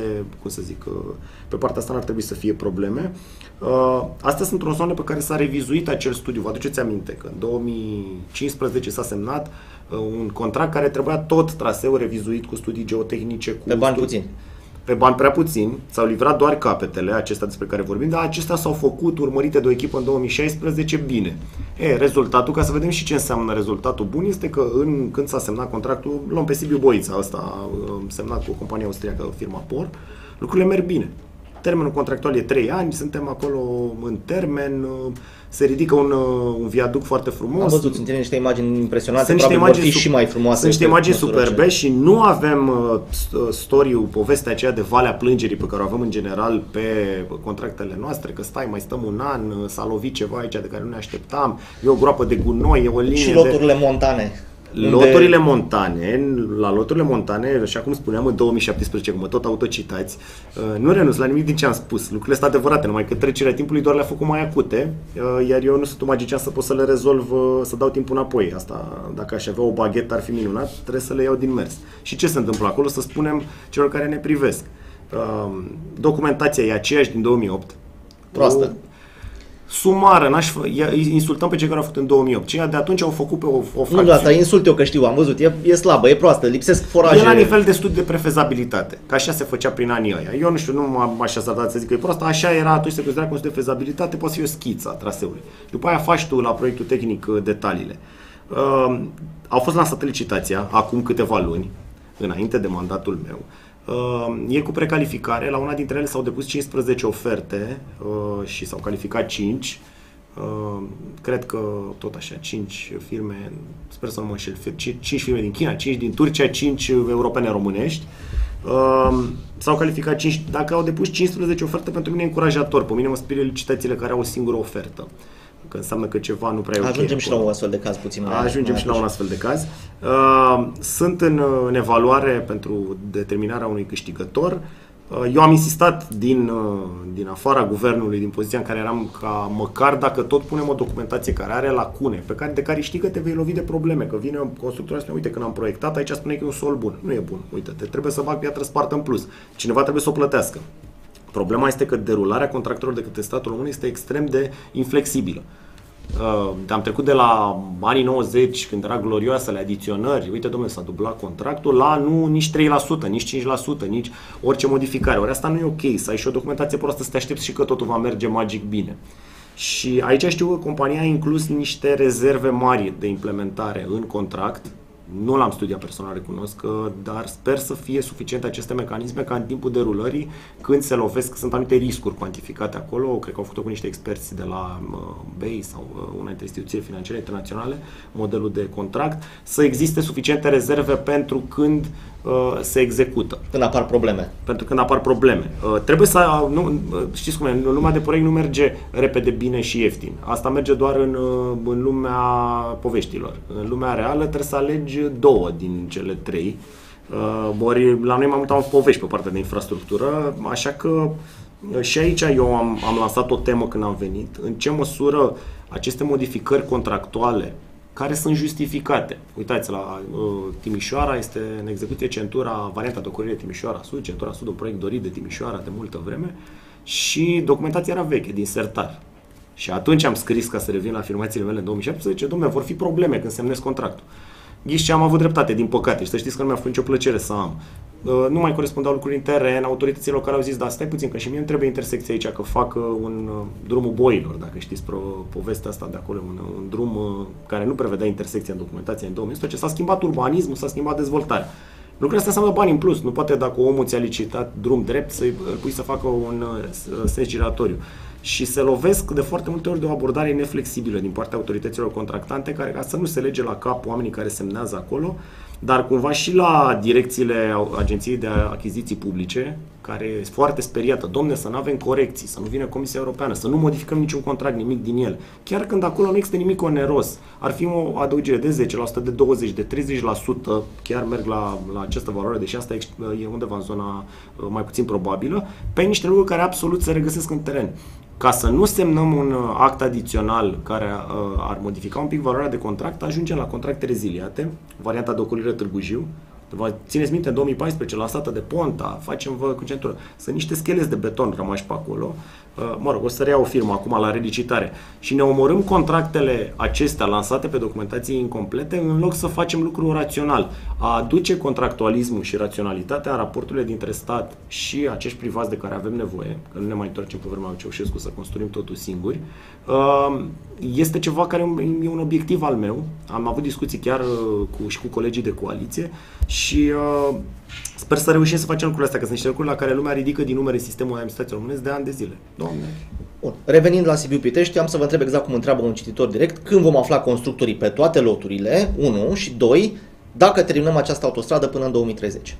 pe partea asta n-ar trebui să fie probleme. Astea sunt tronsoane pe care s-a revizuit acel studiu. Vă aduceți aminte că în 2015 s-a semnat un contract care trebuia tot traseul revizuit cu studii geotehnice. Pe bani puțini. Pe bani prea puțini, s-au livrat doar capetele acestea despre care vorbim, dar acestea s-au făcut urmărite de o echipă în 2016 bine. Rezultatul, ca să vedem și ce înseamnă rezultatul bun, este că când s-a semnat contractul, luăm pe Sibiu-Boița, ăsta semnat cu o companie austriacă, firma POR, lucrurile merg bine. Termenul contractual e 3 ani, suntem acolo în termen, se ridică un viaduc foarte frumos. Am văzut, sunt niște imagini impresionante, probabil vor fi și mai frumoase. Sunt niște imagini superbe și nu avem story-ul, povestea aceea de Valea Plângerii pe care o avem în general pe contractele noastre, că mai stăm un an, s-a lovit ceva aici de care nu ne așteptam, e o groapă de gunoi, e o linie și loturile montane. Loturile montane, la loturile montane, așa cum spuneam în 2017, cum mă tot autocitați, nu renunț la nimic din ce am spus. Lucrurile sunt adevărate, numai că trecerea timpului doar le-a făcut mai acute, iar eu nu sunt un magician să pot să le rezolv, să dau timpul înapoi. Asta, dacă aș avea o baghetă, ar fi minunat, trebuie să le iau din mers. Și ce se întâmplă acolo? Să spunem celor care ne privesc. Documentația e aceeași din 2008. Proastă. Sumară, insultăm pe cei care au făcut în 2008. Cei de atunci au făcut pe o fracțiune. Nu, asta insult eu că știu, am văzut, e slabă, e proastă, lipsesc foraje. E la nivel de studiu de prefezabilitate, că așa se făcea prin anii ăia. Eu nu știu, nu m-am așezat să zic că e proastă, așa era, atunci se considera cum de fezabilitate, poate să fie o schiță a traseului. După aia faci tu la proiectul tehnic detaliile. Au fost lansată licitația acum câteva luni, înainte de mandatul meu. E cu precalificare, la una dintre ele s-au depus 15 oferte și s-au calificat 5. Cred că tot așa, 5 firme, sper să nu mă înșel, 5 firme din China, 5 din Turcia, 5 europene românești. S-au calificat 5, dacă au depus 15 oferte, pentru mine e încurajator. Pe mine mă sperie licitațiile care au o singură ofertă, că înseamnă că ceva nu prea e ok. Ajungem și la un astfel de caz puțin mai. Ajungem și la un astfel de caz. Sunt în evaluare pentru determinarea unui câștigător. Eu am insistat din afara guvernului, din poziția în care eram, ca măcar dacă tot punem o documentație care are lacune, de care știi că te vei lovi de probleme, că vine un constructor și spune, uite, când am proiectat, aici spune că e un sol bun. Nu e bun, uite, trebuie să bag piatră spartă în plus. Cineva trebuie să o plătească. Problema este că derularea contractelor de către statul român este extrem de inflexibilă. Am trecut de la anii 90, când era glorioasele adiționări, uite, domnule, s-a dublat contractul, la nu nici 3%, nici 5%, nici orice modificare. Ori asta nu e ok, să ai și o documentație proastă, să te aștepți și că totul va merge magic bine. Și aici știu că compania a inclus niște rezerve mari de implementare în contract. Nu l-am studiat personal, recunosc, dar sper să fie suficiente aceste mecanisme ca în timpul derulării, când se lovesc, sunt anumite riscuri cuantificate acolo, cred că au făcut cu niște experți de la BEI sau una dintre instituțiile financiare internaționale, modelul de contract, să existe suficiente rezerve pentru când se execută. Când apar probleme. Pentru când apar probleme. Trebuie să... știți cum e, lumea de proiect nu merge repede, bine și ieftin. Asta merge doar în lumea poveștilor. În lumea reală trebuie să alegi 2 din cele 3. Ori la noi mai mult am povești pe partea de infrastructură, așa că și aici eu am lansat o temă când am venit. În ce măsură aceste modificări contractuale care sunt justificate. Uitați, la Timișoara este în execuție centura, varianta de ocolire Timișoara Sud, centura Sud, un proiect dorit de Timișoara de multă vreme și documentația era veche, din sertar. Și atunci am scris, ca să revin la afirmațiile mele în 2017, dom'le, vor fi probleme când semnezi contractul. Ghiși ce am avut dreptate, din păcate, și să știți că nu mi-a făcut nicio plăcere să am. Nu mai corespundeau lucruri în teren, autoritățile locale au zis, da, stai puțin, că și mie îmi trebuie intersecția aici, că fac drumul Boilor, dacă știți povestea asta de acolo, un drum care nu prevedea intersecția în documentație în 2011, s-a schimbat urbanismul, s-a schimbat dezvoltarea. Lucrurile astea înseamnă bani în plus, nu poate dacă omul ți-a licitat drum drept să-i pui să facă un sens giratoriu. Și se lovesc de foarte multe ori de o abordare neflexibilă din partea autorităților contractante, care ca să nu se lege la cap oamenii care semnează acolo, dar cumva și la direcțiile Agenției de Achiziții Publice, care e foarte speriată, domne, să nu avem corecții, să nu vină Comisia Europeană, să nu modificăm niciun contract, nimic din el. Chiar când acolo nu există nimic oneros, ar fi o adăugire de 10%, de 20%, de 30%, chiar merg la această valoare, deși asta e undeva în zona mai puțin probabilă, pe niște lucruri care absolut se regăsesc în teren. Ca să nu semnăm un act adițional care ar modifica un pic valoarea de contract, ajungem la contracte reziliate, varianta de ocolire Târgu Jiu. Țineți minte, în 2014, lansată de Ponta, facem-vă cu centură. Sunt niște scheleți de beton rămași pe acolo. Mă rog, o să reiau o firmă acum la relicitare. Și ne omorâm contractele acestea lansate pe documentații incomplete în loc să facem lucrul rațional. A aduce contractualismul și raționalitatea în raporturile dintre stat și acești privați de care avem nevoie, că nu ne mai întoarcem pe vremea lui Ceaușescu să construim totul singuri, este ceva care e un obiectiv al meu. Am avut discuții chiar și cu colegii de coaliție și sper să reușim să facem lucrurile astea, că sunt niște lucruri la care lumea ridică din numere sistemul de administrație românesc de ani de zile. Doamne! Bun. Revenind la Sibiu Pitești, am să vă întreb exact cum întreabă un cititor direct, când vom afla constructorii pe toate loturile, 1, și 2, dacă terminăm această autostradă până în 2030.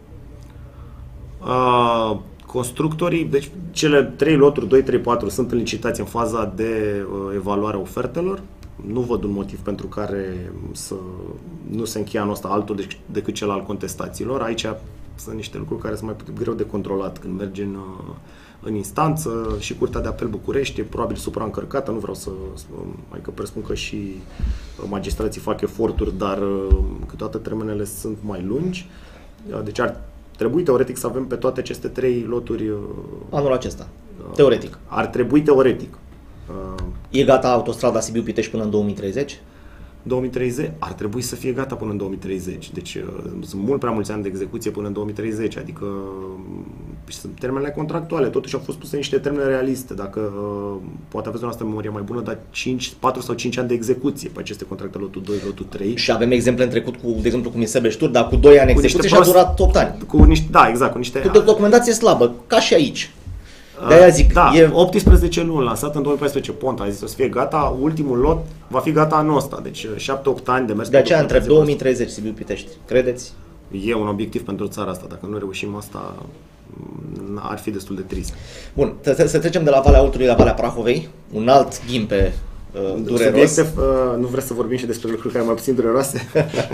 Constructorii, deci cele 3 loturi, 2, 3, 4, sunt în licitație în faza de evaluare a ofertelor. Nu văd un motiv pentru care să nu se încheie anul ăsta altul decât cel al contestațiilor. Aici sunt niște lucruri care sunt mai greu de controlat când mergi în instanță și Curtea de Apel București e probabil supraîncărcată, nu vreau să adică presupun că și magistrații fac eforturi, dar câteodată termenele sunt mai lungi. Deci ar trebui teoretic să avem pe toate aceste 3 loturi anul acesta, teoretic. Ar trebui teoretic. E gata autostrada Sibiu-Pitești până în 2030? 2030? Ar trebui să fie gata până în 2030. Deci sunt mult prea mulți ani de execuție până în 2030, adică sunt termenele contractuale, totuși au fost puse niște termene realiste. Dacă poate aveți o noastră memorie mai bună, dar 4 sau 5 ani de execuție pe aceste contracte, lotul 2, lotul 3. Și avem exemple în trecut, de exemplu, cu Misebeștur, dar cu 2 ani execuție și a durat 8 ani. Da, exact. Cu niște... Cu documentație slabă, ca și aici. De-aia zic, da, e 18 luni, lansat în 2014 Ponta, a zis o să fie gata, ultimul lot va fi gata anul ăsta, deci 7-8 ani de mers. De aceea întreb, 2030 Sibiu-Pitești, credeți? E un obiectiv pentru țara asta, dacă nu reușim asta, ar fi destul de trist. Bun, să trecem de la Valea Oltului la Valea Prahovei, un alt ghimpe dureros. Nu vreți să vorbim și despre lucruri care mai puțin dureroase?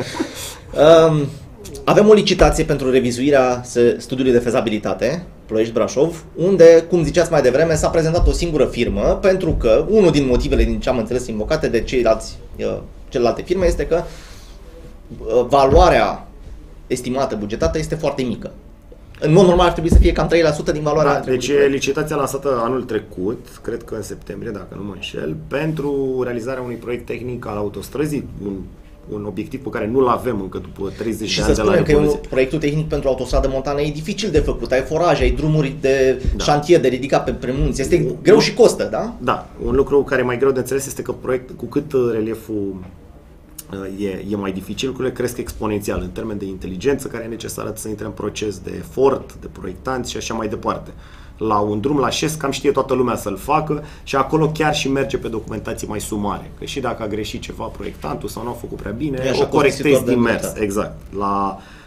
Avem o licitație pentru revizuirea studiului de fezabilitate, Ploiești-Brașov, unde, cum ziceați mai devreme, s-a prezentat o singură firmă, pentru că unul din motivele, din ce am înțeles, invocate de celelalte firme, este că valoarea estimată, bugetată, este foarte mică. În mod normal ar trebui să fie cam 3% din valoarea. Deci licitația lansată anul trecut, cred că în septembrie, dacă nu mă înșel, pentru realizarea unui proiect tehnic al autostrăzii, un obiectiv pe care nu-l avem încă după 30 de ani de la Revoluție. Și că proiectul tehnic pentru autostradă montană e dificil de făcut, ai foraje, ai drumuri de șantier de ridicat pe munți, este greu și costă, da? Da, un lucru care e mai greu de înțeles este că cu cât relieful e mai dificil, lucrurile cresc exponențial în termen de inteligență care e necesară să intre în proces, de efort, de proiectanți și așa mai departe. La un drum la șes cam știe toată lumea să-l facă și acolo chiar și merge pe documentații mai sumare. Că și dacă a greșit ceva proiectantul sau nu a făcut prea bine, o corectezi din mers. Exact.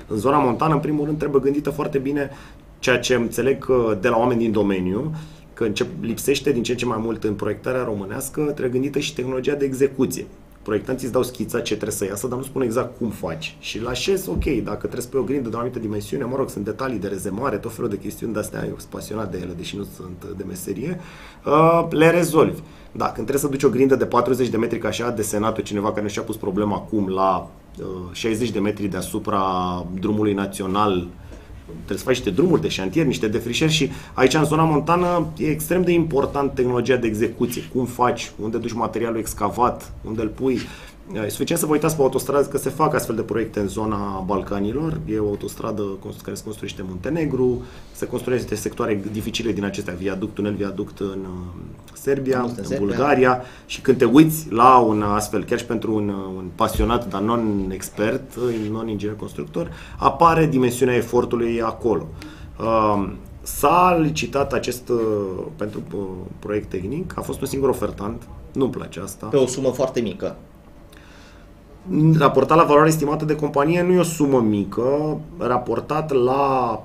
În zona montană, în primul rând, trebuie gândită foarte bine, ceea ce înțeleg că de la oameni din domeniu, că lipsește din ce în ce mai mult în proiectarea românească, trebuie gândită și tehnologia de execuție. Proiectanții îți dau schița ce trebuie să iasă, dar nu spun exact cum faci. Și la șes, ok, dacă trebuie să pui o grindă de o anumită dimensiune, mă rog, sunt detalii de rezemare, tot felul de chestiuni de-astea, eu sunt pasionat de ele, deși nu sunt de meserie, le rezolvi. Da, când trebuie să duci o grindă de 40 de metri, ca așa a desenat-o cineva care și-a pus problema acum la 60 de metri deasupra drumului național, trebuie să faci niște drumuri de șantier, niște defrișări și aici în zona montană e extrem de important tehnologia de execuție. Cum faci, unde duci materialul excavat, unde îl pui. E suficient să vă uitați pe autostradă că se fac astfel de proiecte în zona Balcanilor. E o autostradă care se construiește în Muntenegru, se construiește sectoare dificile din acestea, tunel viaduct în Serbia, în Bulgaria și când te uiți la un astfel, chiar și pentru un pasionat, dar non-expert, non-inginer constructor, apare dimensiunea efortului acolo. S-a licitat acest pentru proiect tehnic, a fost un singur ofertant, nu-mi place asta. Pe o sumă foarte mică. Raportat la valoarea estimată de companie nu e o sumă mică, raportat la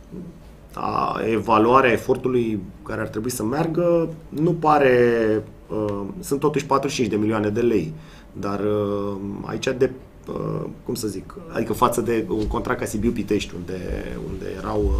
evaluarea efortului care ar trebui să meargă, nu pare, sunt totuși 45 de milioane de lei, dar aici cum să zic, adică față de un contract ca Sibiu Pitești, unde erau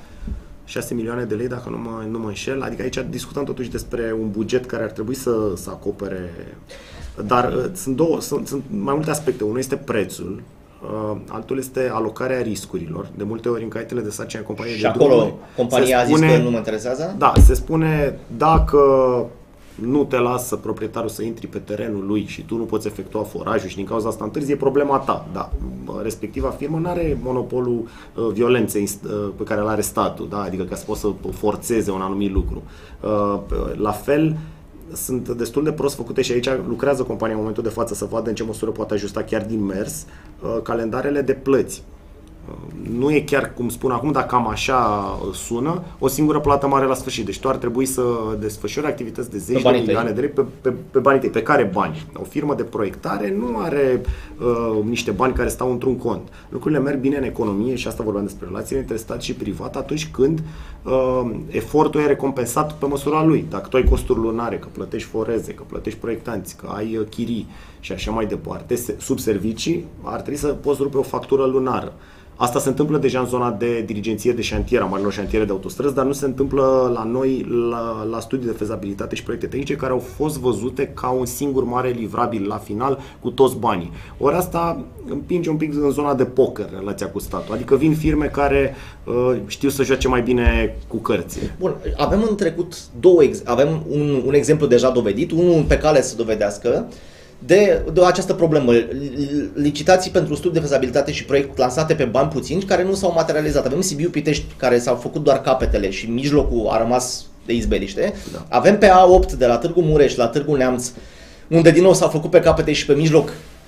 6 milioane de lei, dacă nu mă înșel, adică aici discutăm totuși despre un buget care ar trebui să acopere. Dar sunt mai multe aspecte. Unul este prețul, altul este alocarea riscurilor. De multe ori în caietele de sarcină a companiei de drumuri. Și acolo compania a zis că nu mă interesează? Da, se spune dacă nu te lasă proprietarul să intri pe terenul lui și tu nu poți efectua forajul și din cauza asta întârzi, e problema ta. Da, respectiva firmă nu are monopolul violenței pe care îl are statul, da? Adică ca să poți să forțeze un anumit lucru. La fel, sunt destul de prost făcute și aici lucrează compania în momentul de față să vadă în ce măsură poate ajusta chiar din mers calendarele de plăți. Nu e chiar cum spun acum, dar cam așa sună, o singură plată mare la sfârșit. Deci tu ar trebui să desfășori activități de zeci de milioane de lei pe banii tăi. Pe care bani? O firmă de proiectare nu are niște bani care stau într-un cont. Lucrurile merg bine în economie și asta vorbeam despre relațiile între stat și privat atunci când efortul e recompensat pe măsura lui. Dacă tu ai costuri lunare, că plătești foreze, că plătești proiectanți, că ai chirii și așa mai departe, sub servicii, ar trebui să poți rupe o factură lunară. Asta se întâmplă deja în zona de dirigenție de șantier, a marilor șantiere de autostrăzi, dar nu se întâmplă la noi la studii de fezabilitate și proiecte tehnice care au fost văzute ca un singur mare livrabil la final cu toți banii. Ori asta împinge un pic în zona de poker relația cu statul. Adică vin firme care știu să joace mai bine cu cărțile. Bun, avem în trecut avem un exemplu deja dovedit, unul pe cale să dovedească, de această problemă, licitații pentru studii de fezabilitate și proiect lansate pe bani puțini care nu s-au materializat. Avem Sibiu Pitești care s-au făcut doar capetele și mijlocul a rămas de izbeliște. Da. Avem pe A8 de la Târgu Mureș la Târgu Neamț, unde din nou s-au făcut pe capete și pe mijloc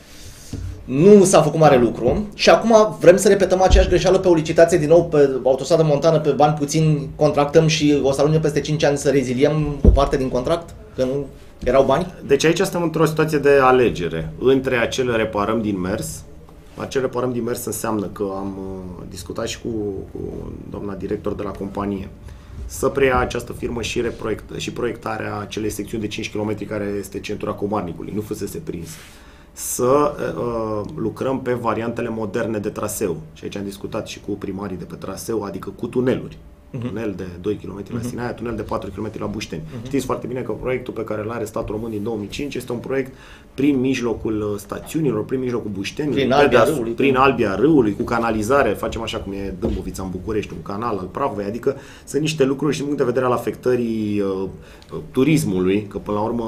nu s-a făcut mare lucru. Și acum vrem să repetăm aceeași greșeală pe o licitație din nou pe autostradă montană pe bani puțini, contractăm și o să ajungem peste 5 ani să reziliem o parte din contract? Că nu erau bani? Deci aici suntem într-o situație de alegere între acele reparăm din mers. Acele reparăm din mers înseamnă că am discutat și cu doamna director de la companie să preia această firmă și proiectarea acelei secțiuni de 5 km care este centura Comarnicului, nu fusese prins. Să lucrăm pe variantele moderne de traseu. Și aici am discutat și cu primarii de pe traseu, adică cu tuneluri. Tunel de 2 km la Sinaia, tunel de 4 km la Bușteni. Știți foarte bine că proiectul pe care îl are statul român din 2005 este un proiect prin mijlocul stațiunilor, prin mijlocul Bușteni, prin Albia Râului, cu canalizare, facem așa cum e Dâmbovița în București, un canal al Pravei, adică sunt niște lucruri și din punct de vedere al afectării turismului, că până la urmă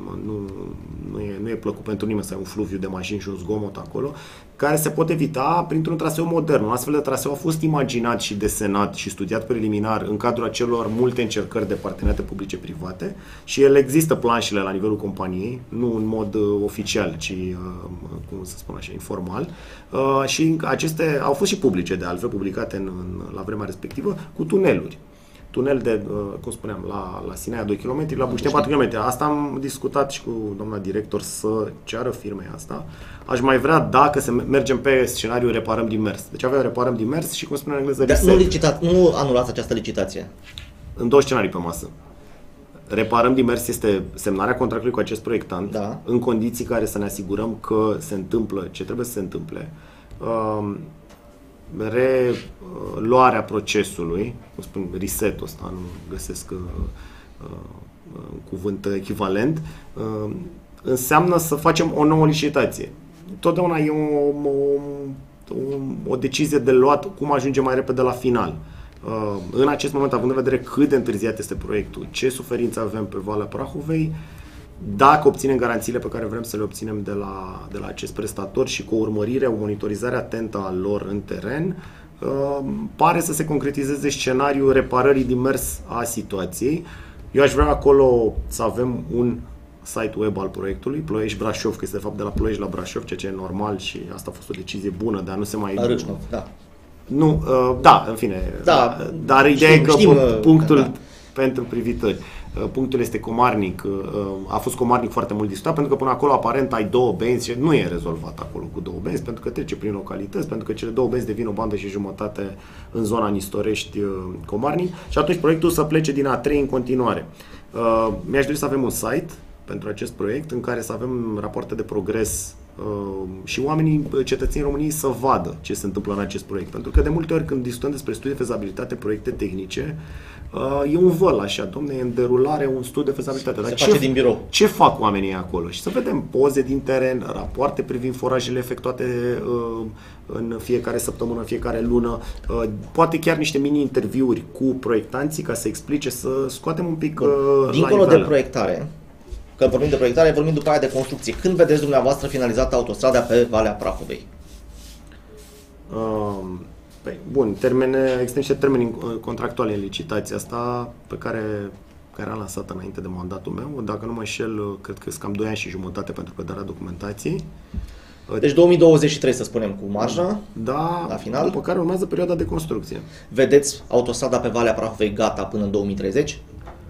nu e plăcut pentru nimeni să ai un fluviu de mașini și un zgomot acolo, care se pot evita printr-un traseu modern. Un astfel de traseu a fost imaginat și desenat și studiat preliminar în cadrul acelor multe încercări de parteneriate publice-private și el există planșele la nivelul companiei, nu în mod oficial, ci, cum să spun așa, informal. Și aceste au fost și publice, de altfel, publicate la vremea respectivă, cu tuneluri. tunel de, cum spuneam, la Sinaia 2 km, la Bușteni 4 km. Asta am discutat și cu doamna director să ceară firmei asta. Aș mai vrea dacă mergem pe scenariul reparăm din mers. Deci avem reparăm din mers și, cum spune în engleză, nu anulați această licitație. În 2 scenarii pe masă. Reparăm din mers este semnarea contractului cu acest proiectant, în condiții care să ne asigurăm că se întâmplă ce trebuie să se întâmple. Reluarea procesului, cum spun, reset-ul ăsta, nu găsesc cuvânt echivalent, înseamnă să facem o nouă licitație. Totdeauna e o decizie de luat cum ajungem mai repede la final. În acest moment, având în vedere cât de întârziat este proiectul, ce suferință avem pe Valea Prahovei, dacă obținem garanțiile pe care vrem să le obținem de la acest prestator și cu o urmărire, o monitorizare atentă a lor în teren, pare să se concretizeze scenariul reparării din mers a situației. Eu aș vrea acolo să avem un site web al proiectului, Ploiești-Brașov, că este de fapt de la Ploiești la Brașov, ceea ce e normal și asta a fost o decizie bună de a nu se mai... La Râșnov, da. Nu, da, în fine, dar ideea e că punctul pentru privitori, punctul este Comarnic, a fost Comarnic foarte mult discutat, pentru că până acolo aparent ai 2 benzi și nu e rezolvat acolo cu 2 benzi, pentru că trece prin localități, pentru că cele 2 benzi devin o bandă și jumătate în zona Nistorești, Comarnic, și atunci proiectul să plece din A3 în continuare. Mi-aș dori să avem un site pentru acest proiect în care să avem rapoarte de progres și oamenii, cetățenii României, să vadă ce se întâmplă în acest proiect. Pentru că de multe ori când discutăm despre studii de fezabilitate, proiecte tehnice, e un văl așa, domne, e în derulare un studiu de fezabilitate. Dar se face din birou. Ce fac oamenii acolo? Și să vedem poze din teren, rapoarte privind forajele efectuate în fiecare săptămână, în fiecare lună, poate chiar niște mini-interviuri cu proiectanții ca să explice, să scoatem un pic dincolo de proiectare. Că vorbim de proiectare, vorbim după aia de construcție. Când vedeți dumneavoastră finalizată autostrada pe Valea Prahovei? Bun, există niște termeni contractuale în licitația asta pe care am lansat înainte de mandatul meu. Dacă nu mă înșel, cred că sunt cam 2 ani și jumătate pentru predarea documentației. Deci 2023, să spunem, cu marja, la final. După care urmează perioada de construcție. Vedeți autostrada pe Valea Prahovei gata până în 2030?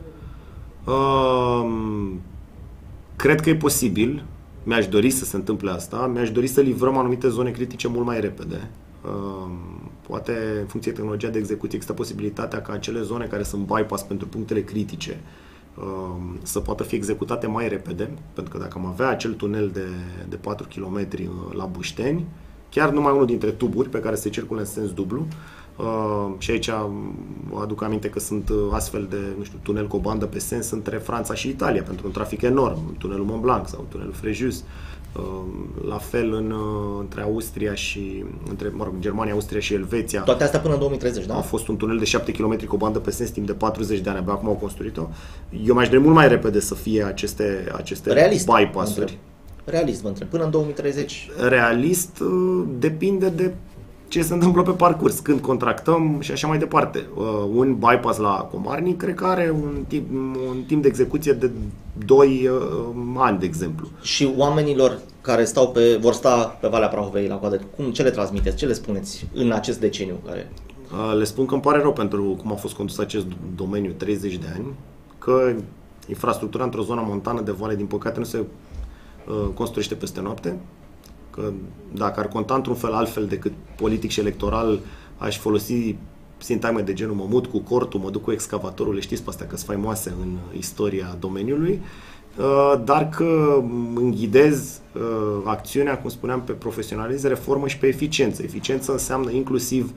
Cred că e posibil. Mi-aș dori să se întâmple asta. Mi-aș dori să livrăm anumite zone critice mult mai repede. Poate, în funcție de tehnologia de execuție, există posibilitatea ca acele zone care sunt bypass pentru punctele critice să poată fi executate mai repede, pentru că dacă am avea acel tunel de 4 km la Bușteni, chiar numai unul dintre tuburi pe care se circulă în sens dublu, și aici aduc aminte că sunt astfel de, nu știu, tunel cu o bandă pe sens între Franța și Italia pentru un trafic enorm, tunelul Mont Blanc sau tunelul Frejus, la fel între Austria și Germania, Austria și Elveția. Toate astea până în 2030, da? A fost un tunel de 7 km cu o bandă pe sens timp de 40 de ani, abia acum au construit-o. Eu mi-aș dori mult mai repede să fie aceste bypass-uri. Realist, vă întreb. Până în 2030? Realist depinde de ce se întâmplă pe parcurs, când contractăm și așa mai departe. Un bypass la Comarnic cred că are un timp de execuție de 2 ani, de exemplu. Și oamenilor care vor sta pe Valea Prahovei la coadă, ce le transmiteți, ce le spuneți în acest deceniu? Le spun că îmi pare rău pentru cum a fost condus acest domeniu 30 de ani, că infrastructura într-o zonă montană de vale, din păcate, nu se construiește peste noapte. Că dacă ar conta într-un fel altfel decât politic și electoral, aș folosi sintagme de genul mă mut cu cortul, mă duc cu excavatorul, le știți pe astea că sunt faimoase în istoria domeniului, dar că înghidez acțiunea, cum spuneam, pe profesionalism, reformă și pe eficiență. Eficiență înseamnă inclusiv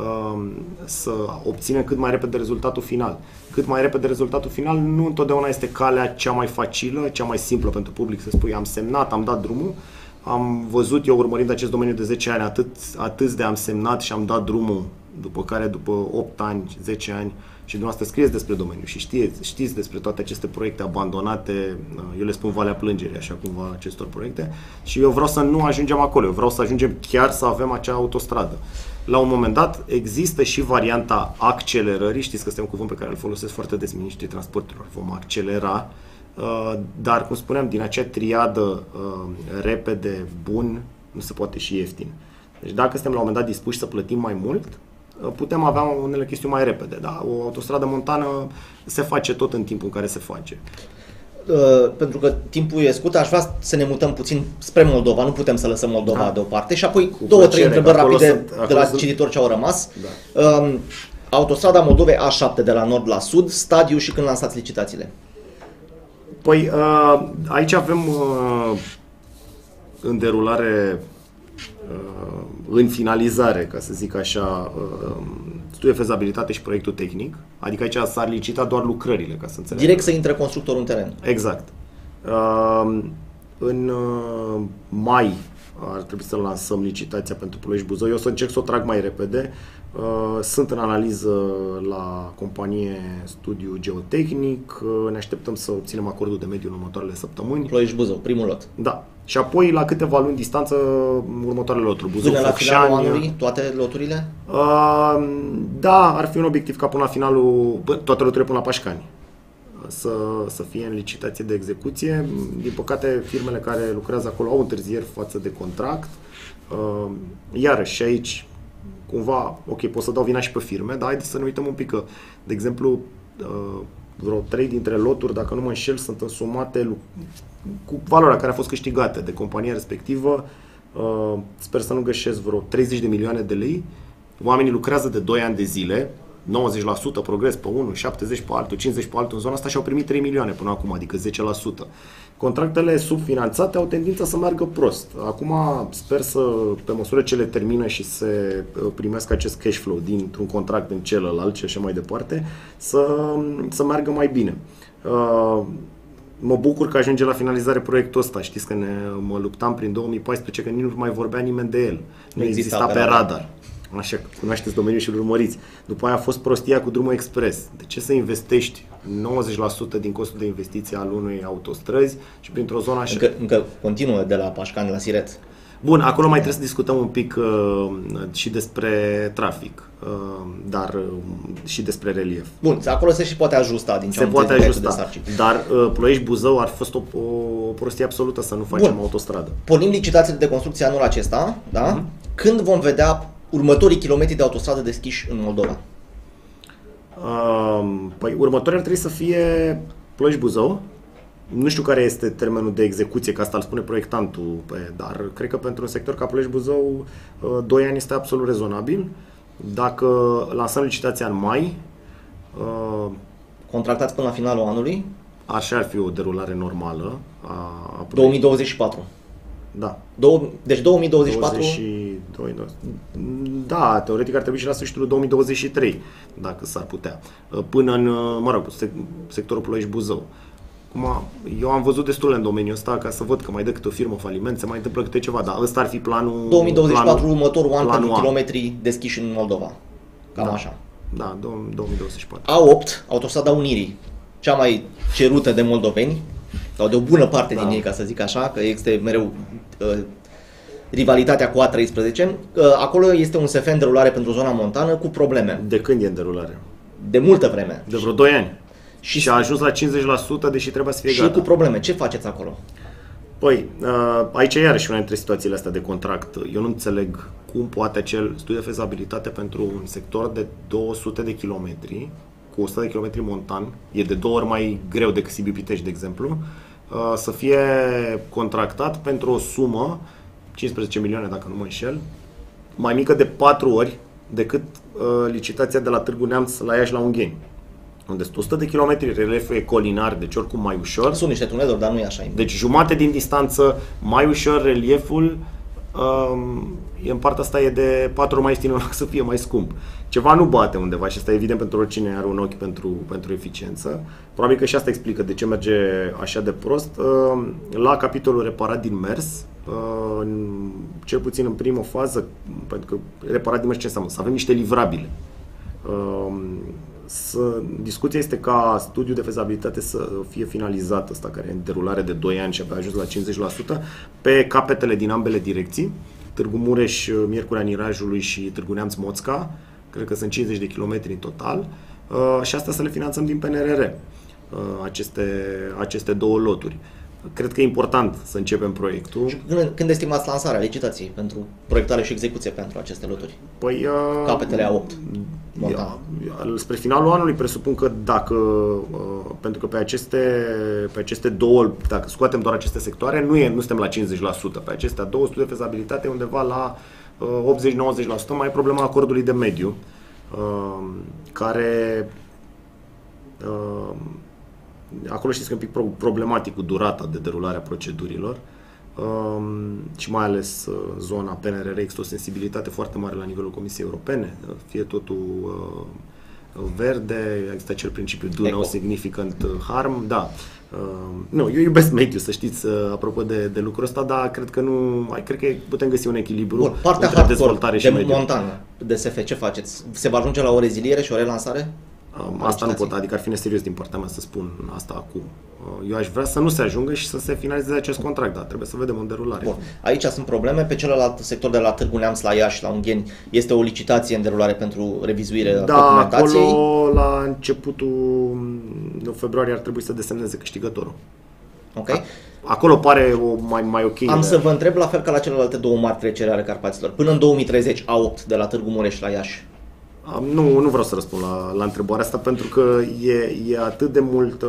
să obținem cât mai repede rezultatul final. Cât mai repede rezultatul final nu întotdeauna este calea cea mai facilă, cea mai simplă pentru public, să spui am semnat, am dat drumul. Am văzut, eu urmărind acest domeniu de 10 ani, atât de am semnat și am dat drumul, după care, după 8 ani, 10 ani, și dumneavoastră scrieți despre domeniu și știți despre toate aceste proiecte abandonate, eu le spun Valea Plângerii, așa cumva, acestor proiecte, și eu vreau să nu ajungem acolo, eu vreau să ajungem chiar să avem acea autostradă. La un moment dat există și varianta accelerării, știți că este un cuvânt pe care îl folosesc foarte des miniștrii transporturilor, vom accelera, dar, cum spuneam, din acea triadă repede, bun, nu se poate și ieftin. Deci dacă suntem la un moment dat dispuși să plătim mai mult, putem avea unele chestiuni mai repede. Da? O autostradă montană se face tot în timpul în care se face. Pentru că timpul e scurt, aș vrea să ne mutăm puțin spre Moldova, nu putem să lăsăm Moldova deoparte și apoi trei întrebări rapide de la cititori ce au rămas. Da. Autostrada Moldovei A7 de la nord la sud, stadiu și când lansați licitațiile? Păi aici avem în derulare, în finalizare, ca să zic așa, studiul de fezabilitate și proiectul tehnic. Adică aici s-ar licita doar lucrările, ca să înțelegem. Direct să intre constructorul în teren. Exact. În mai ar trebui să lansăm licitația pentru Ploiești-Buzău. Eu o să încerc să o trag mai repede. Sunt în analiză la companie studiu geotehnic. Ne așteptăm să obținem acordul de mediu în următoarele săptămâni. Ploiești-Buzău, primul lot. Da. Și apoi, la câteva luni distanță, următoarele loturi. Buzău, până la finalul anului, toate loturile? Da, ar fi un obiectiv ca până la finalul, toate loturile până la Pașcani. Să fie în licitație de execuție. Din păcate, firmele care lucrează acolo au întârzieri față de contract. Iarăși, și aici, cumva, ok, pot să dau vina și pe firme, dar haideți să ne uităm un pic că, de exemplu, vreo 3 dintre loturi, dacă nu mă înșel, sunt însumate cu valoarea care a fost câștigată de compania respectivă. Sper să nu greșesc, vreo 30 de milioane de lei. Oamenii lucrează de 2 ani de zile, 90% progres pe unul, 70% pe altul, 50% pe altul în zona asta și au primit 3 milioane până acum, adică 10%. Contractele subfinanțate au tendința să meargă prost. Acum sper să, pe măsură ce le termină și se primesc acest cash flow dintr-un contract în celălalt și așa mai departe, să meargă mai bine. Mă bucur că ajunge la finalizare proiectul ăsta. Știți că mă luptam prin 2014 că nici nu mai vorbea nimeni de el. Nu exista pe radar. Așa că cunoașteți domeniul și îl urmăriți. După aia a fost prostia cu drumul expres. De ce să investești 90% din costul de investiție al unei autostrăzi și printr-o zonă așa? Încă continuă de la Pașcani la Siret. Bun, acolo mai trebuie să discutăm un pic și despre trafic, dar și despre relief. Bun, acolo se și poate ajusta din ce se poate ajusta, dar Ploiești-Buzău ar fost o prostie absolută să nu facem autostradă. Pornim licitațiile de construcție anul acesta, da? Când vom vedea următorii kilometri de autostradă deschiși în Moldova? Păi următorii ar trebui să fie Ploiești-Buzău. Nu știu care este termenul de execuție, că asta îl spune proiectantul, dar cred că pentru un sector ca Ploiești-Buzău 2 ani este absolut rezonabil. Dacă lansăm licitația în mai... Contractați până la finalul anului? Așa ar fi o derulare normală. 2024. Da. Deci 2024... 22, da, teoretic ar trebui și la sfârșitul 2023, dacă s-ar putea. Până în, sectorul Ploiești-Buzău. Eu am văzut destule în domeniul ăsta ca să văd că mai dă câte o firmă faliment, se mai întâmplă câte ceva, dar ăsta ar fi planul... 2024, următorul an pentru kilometri deschiși în Moldova. Cam așa. Da, 2024. A8, Autostrada Unirii, cea mai cerută de moldoveni, sau de o bună parte din ei, ca să zic așa, că este mereu rivalitatea cu A13. Acolo este un SF în derulare pentru zona montană cu probleme. De când e în derulare? De multă vreme. De vreo 2 ani. Și a ajuns la 50%, deși trebuia să fie gata. Și cu probleme. Ce faceți acolo? Păi, aici e iarăși una dintre situațiile astea de contract. Eu nu înțeleg cum poate acel studiu de fezabilitate pentru un sector de 200 de kilometri, cu 100 de kilometri montan, e de 2 ori mai greu decât Sibiu-Pitești, de exemplu, să fie contractat pentru o sumă, 15 milioane dacă nu mă înșel, mai mică de 4 ori decât licitația de la Târgu Neamț la Iași la Ungheni. Unde sunt 100 de kilometri, relieful e colinar, deci oricum mai ușor. Sunt niște tuneluri, dar nu e așa. Deci jumate din distanță, mai ușor relieful, în partea asta e de 4 ori mai ieftin în loc să fie mai scump. Ceva nu bate undeva și asta e evident pentru oricine are un ochi pentru eficiență. Probabil că și asta explică de ce merge așa de prost. La capitolul reparat din mers, cel puțin în primă fază, pentru că reparat din mers ce înseamnă? Să avem niște livrabile. Discuția este ca studiul de fezabilitate să fie finalizat, ăsta care e în derulare de 2 ani și abia ajuns la 50%, pe capetele din ambele direcții, Târgu Mureș, Miercurea Nirajului și Târgu Neamț Moțca, cred că sunt 50 de kilometri în total, și asta să le finanțăm din PNRR, aceste 2 loturi. Cred că e important să începem proiectul. Și când estimați lansarea licitației pentru proiectare și execuție pentru aceste loturi? Păi, Capetele A8. Spre finalul anului presupun că dacă, pentru că pe aceste două, dacă scoatem doar aceste sectoare, nu suntem la 50%. Pe acestea două, studiul de fezabilitate undeva la 80-90%, mai e problema acordului de mediu, care acolo știți că e un pic problematic cu durata de derulare a procedurilor și mai ales zona PNRR există o sensibilitate foarte mare la nivelul Comisiei Europene, fie totul verde, există acel principiu do no significant harm, da. Nu, eu iubesc mediul, să știți, apropo de lucrul ăsta, dar cred că cred că putem găsi un echilibru între dezvoltare și mediu. Montană, DSF, ce faceți? Se va ajunge la o reziliere și o relansare? Asta nu pot, adică ar fi neserios din partea mea să spun asta acum. Eu aș vrea să nu se ajungă și să se finalizeze acest contract, dar trebuie să vedem în derulare. Bun. Aici sunt probleme. Pe celălalt sector de la Târgu Neamț, la Iași, la Ungheni, este o licitație în derulare pentru revizuire a documentației. Acolo, la începutul februarie, ar trebui să desemneze câștigătorul. Ok. Acolo pare mai ok. Am să vă întreb la fel ca la celelalte două mari treceri ale Carpaților. Până în 2030, A8 de la Târgu Mureș la Iași. Nu vreau să răspund la întrebarea asta, pentru că e atât de mult,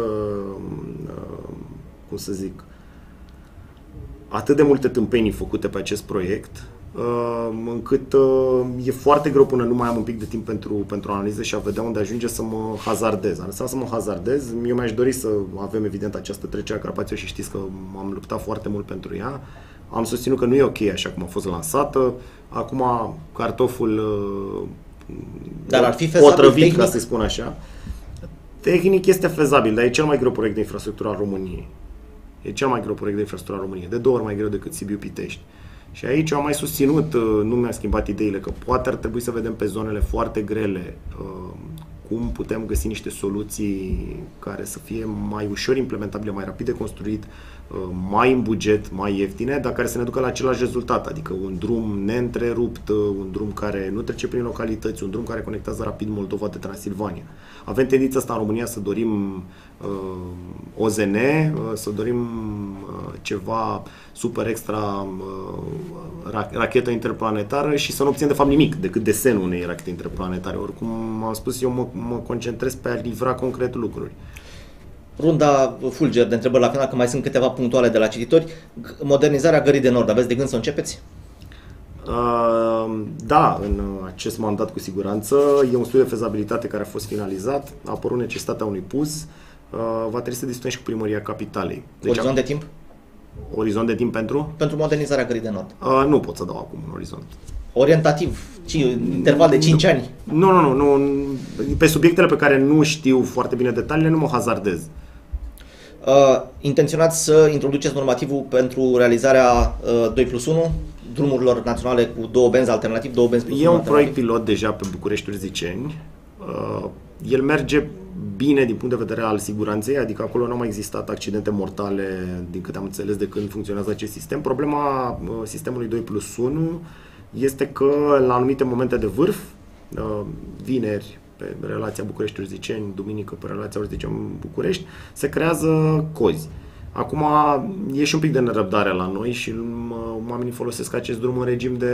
cum să zic, atât de multe tâmpenii făcute pe acest proiect, încât e foarte greu până nu mai am un pic de timp pentru analiză și a vedea unde ajunge să mă hazardez. Am înseamnă să mă hazardez. Eu mi-aș dori să avem evident această trecere a Carpaților și știți că am luptat foarte mult pentru ea. Am susținut că nu e ok așa cum a fost lansată. Acum cartoful dar ar fi fezabil potrivit, tehnic? Ca să spun așa. Tehnic este fezabil, dar e cel mai greu proiect de infrastructură al României. E cel mai greu proiect de infrastructură al României. De 2 ori mai greu decât Sibiu-Pitești. Și aici am mai susținut, nu mi-a schimbat ideile, că poate ar trebui să vedem pe zonele foarte grele cum putem găsi niște soluții care să fie mai ușor implementabile, mai rapid de construit, mai în buget, mai ieftine, dar care să ne ducă la același rezultat, adică un drum neîntrerupt, un drum care nu trece prin localități, un drum care conectează rapid Moldova de Transilvania. Avem tendința asta în România să dorim OZN, să dorim ceva super extra, rachetă interplanetară și să nu obținem de fapt nimic decât desenul unei rachete interplanetare. Oricum am spus, eu mă concentrez pe a livra concret lucruri. Runda fulger de întrebări la final, că mai sunt câteva punctuale de la cititori. Modernizarea Gării de Nord, aveți de gând să începeți? Da, în acest mandat cu siguranță. E un studiu de fezabilitate care a fost finalizat, a apărut necesitatea unui PUZ, va trebui să discutăm și cu Primăria Capitalei. Deci, orizont de timp? Orizont de timp pentru? Pentru modernizarea Gării de Nord. Nu pot să dau acum un orizont. Orientativ, interval de 5 ani? Nu. Pe subiectele pe care nu știu foarte bine detaliile, nu mă hazardez. Intenționați să introduceți normativul pentru realizarea 2+1 drumurilor naționale cu două benzi alternativ, două benzi plus 1 E un alternativ. proiect pilot deja pe București-Urziceni. El merge bine din punct de vedere al siguranței, adică acolo nu au mai existat accidente mortale, din câte am înțeles, de când funcționează acest sistem. Problema sistemului 2+1 este că la anumite momente de vârf, vineri pe relația București-Urziceni, duminică pe relația Urziceni-București, se creează cozi. Acum e și un pic de nerăbdare la noi și oamenii folosesc acest drum în regim de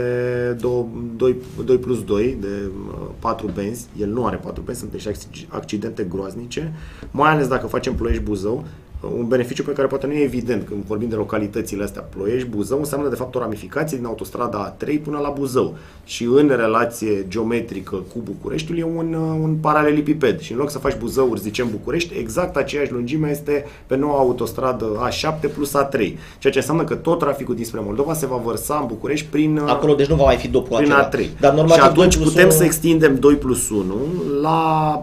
2+2, de 4 benzi. El nu are 4 benzi, sunt niște accidente groaznice, mai ales dacă facem Ploiești-Buzău. Un beneficiu pe care poate nu e evident când vorbim de localitățile astea. Ploiești-Buzău înseamnă de fapt o ramificație din autostrada A3 până la Buzău și în relație geometrică cu Bucureștiul e un paralelipiped și în loc să faci Buzău-Urziceni-București, exact aceeași lungime este pe noua autostradă A7 plus A3, ceea ce înseamnă că tot traficul dinspre Moldova se va vărsa în București prin acolo, deci nu va mai fi dopul prin acela. A3. Dar normativ și atunci 2+1 putem să extindem 2+1 la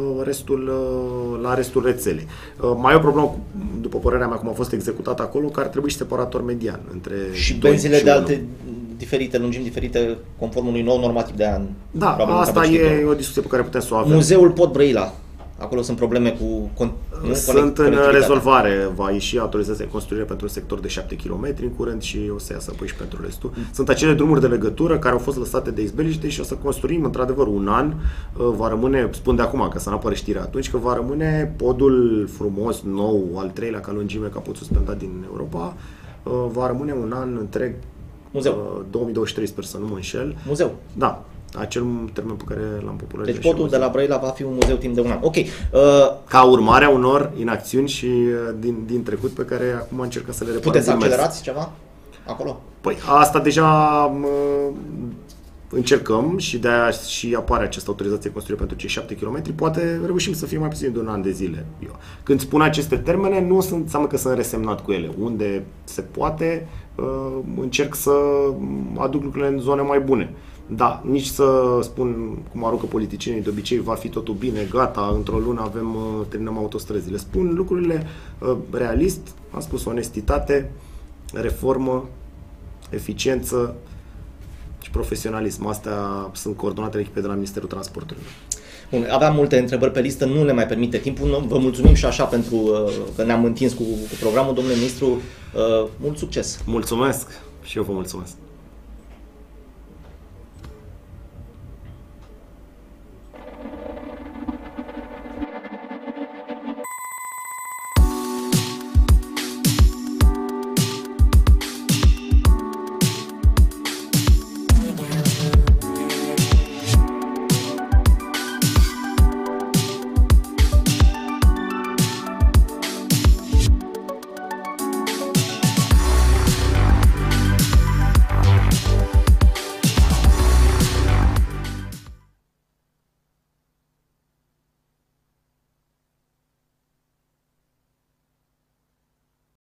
restul rețelei. Mai e o problemă, după părerea mea, cum a fost executat acolo, că ar trebui și separator median între și benzile de alte diferite, lungimi diferite, conform unui nou normativ de an. Da, asta e o discuție pe care putem să o avem. Muzeul Pod Brăila. Acolo sunt probleme cu Sunt în rezolvare. Va ieși autorizația de construire pentru un sector de 7 km în curând și o să iasă apoi și pentru restul. Sunt acele drumuri de legătură care au fost lăsate de izbeliște și o să construim într-adevăr un an. Va rămâne, spun de acum, că să n-apare știrea atunci, că va rămâne podul frumos, nou, al treilea ca lungime, ca pod suspendat din Europa. Va rămâne un an întreg. Muzeu. 2023, sper să nu mă înșel. Muzeu. Da. Acel termen pe care l-am popularizat. Deci podul de la Brăila va fi un muzeu timp de un an. Ok. Ca urmare a unor inacțiuni și din trecut pe care acum încercăm să le reparăm. Puteți să accelerați ceva acolo? Păi asta deja încercăm și de-aia și apare această autorizație de construire pentru cei 7 km. Poate reușim să fie mai puțin de un an de zile. Când spun aceste termene, nu înseamnă că sunt resemnat cu ele. Unde se poate, încerc să aduc lucrurile în zone mai bune. Da, nici să spun, cum aruncă politicienii de obicei, va fi totul bine, gata, într-o lună terminăm autostrăzile. Spun lucrurile realist, am spus onestitate, reformă, eficiență și profesionalism. Astea sunt coordonate de echipe de la Ministerul Transporturilor. Bun, aveam multe întrebări pe listă, nu ne mai permite timpul. Vă mulțumim și așa pentru că ne-am întins cu programul. Domnule ministru, mult succes! Mulțumesc și eu vă mulțumesc!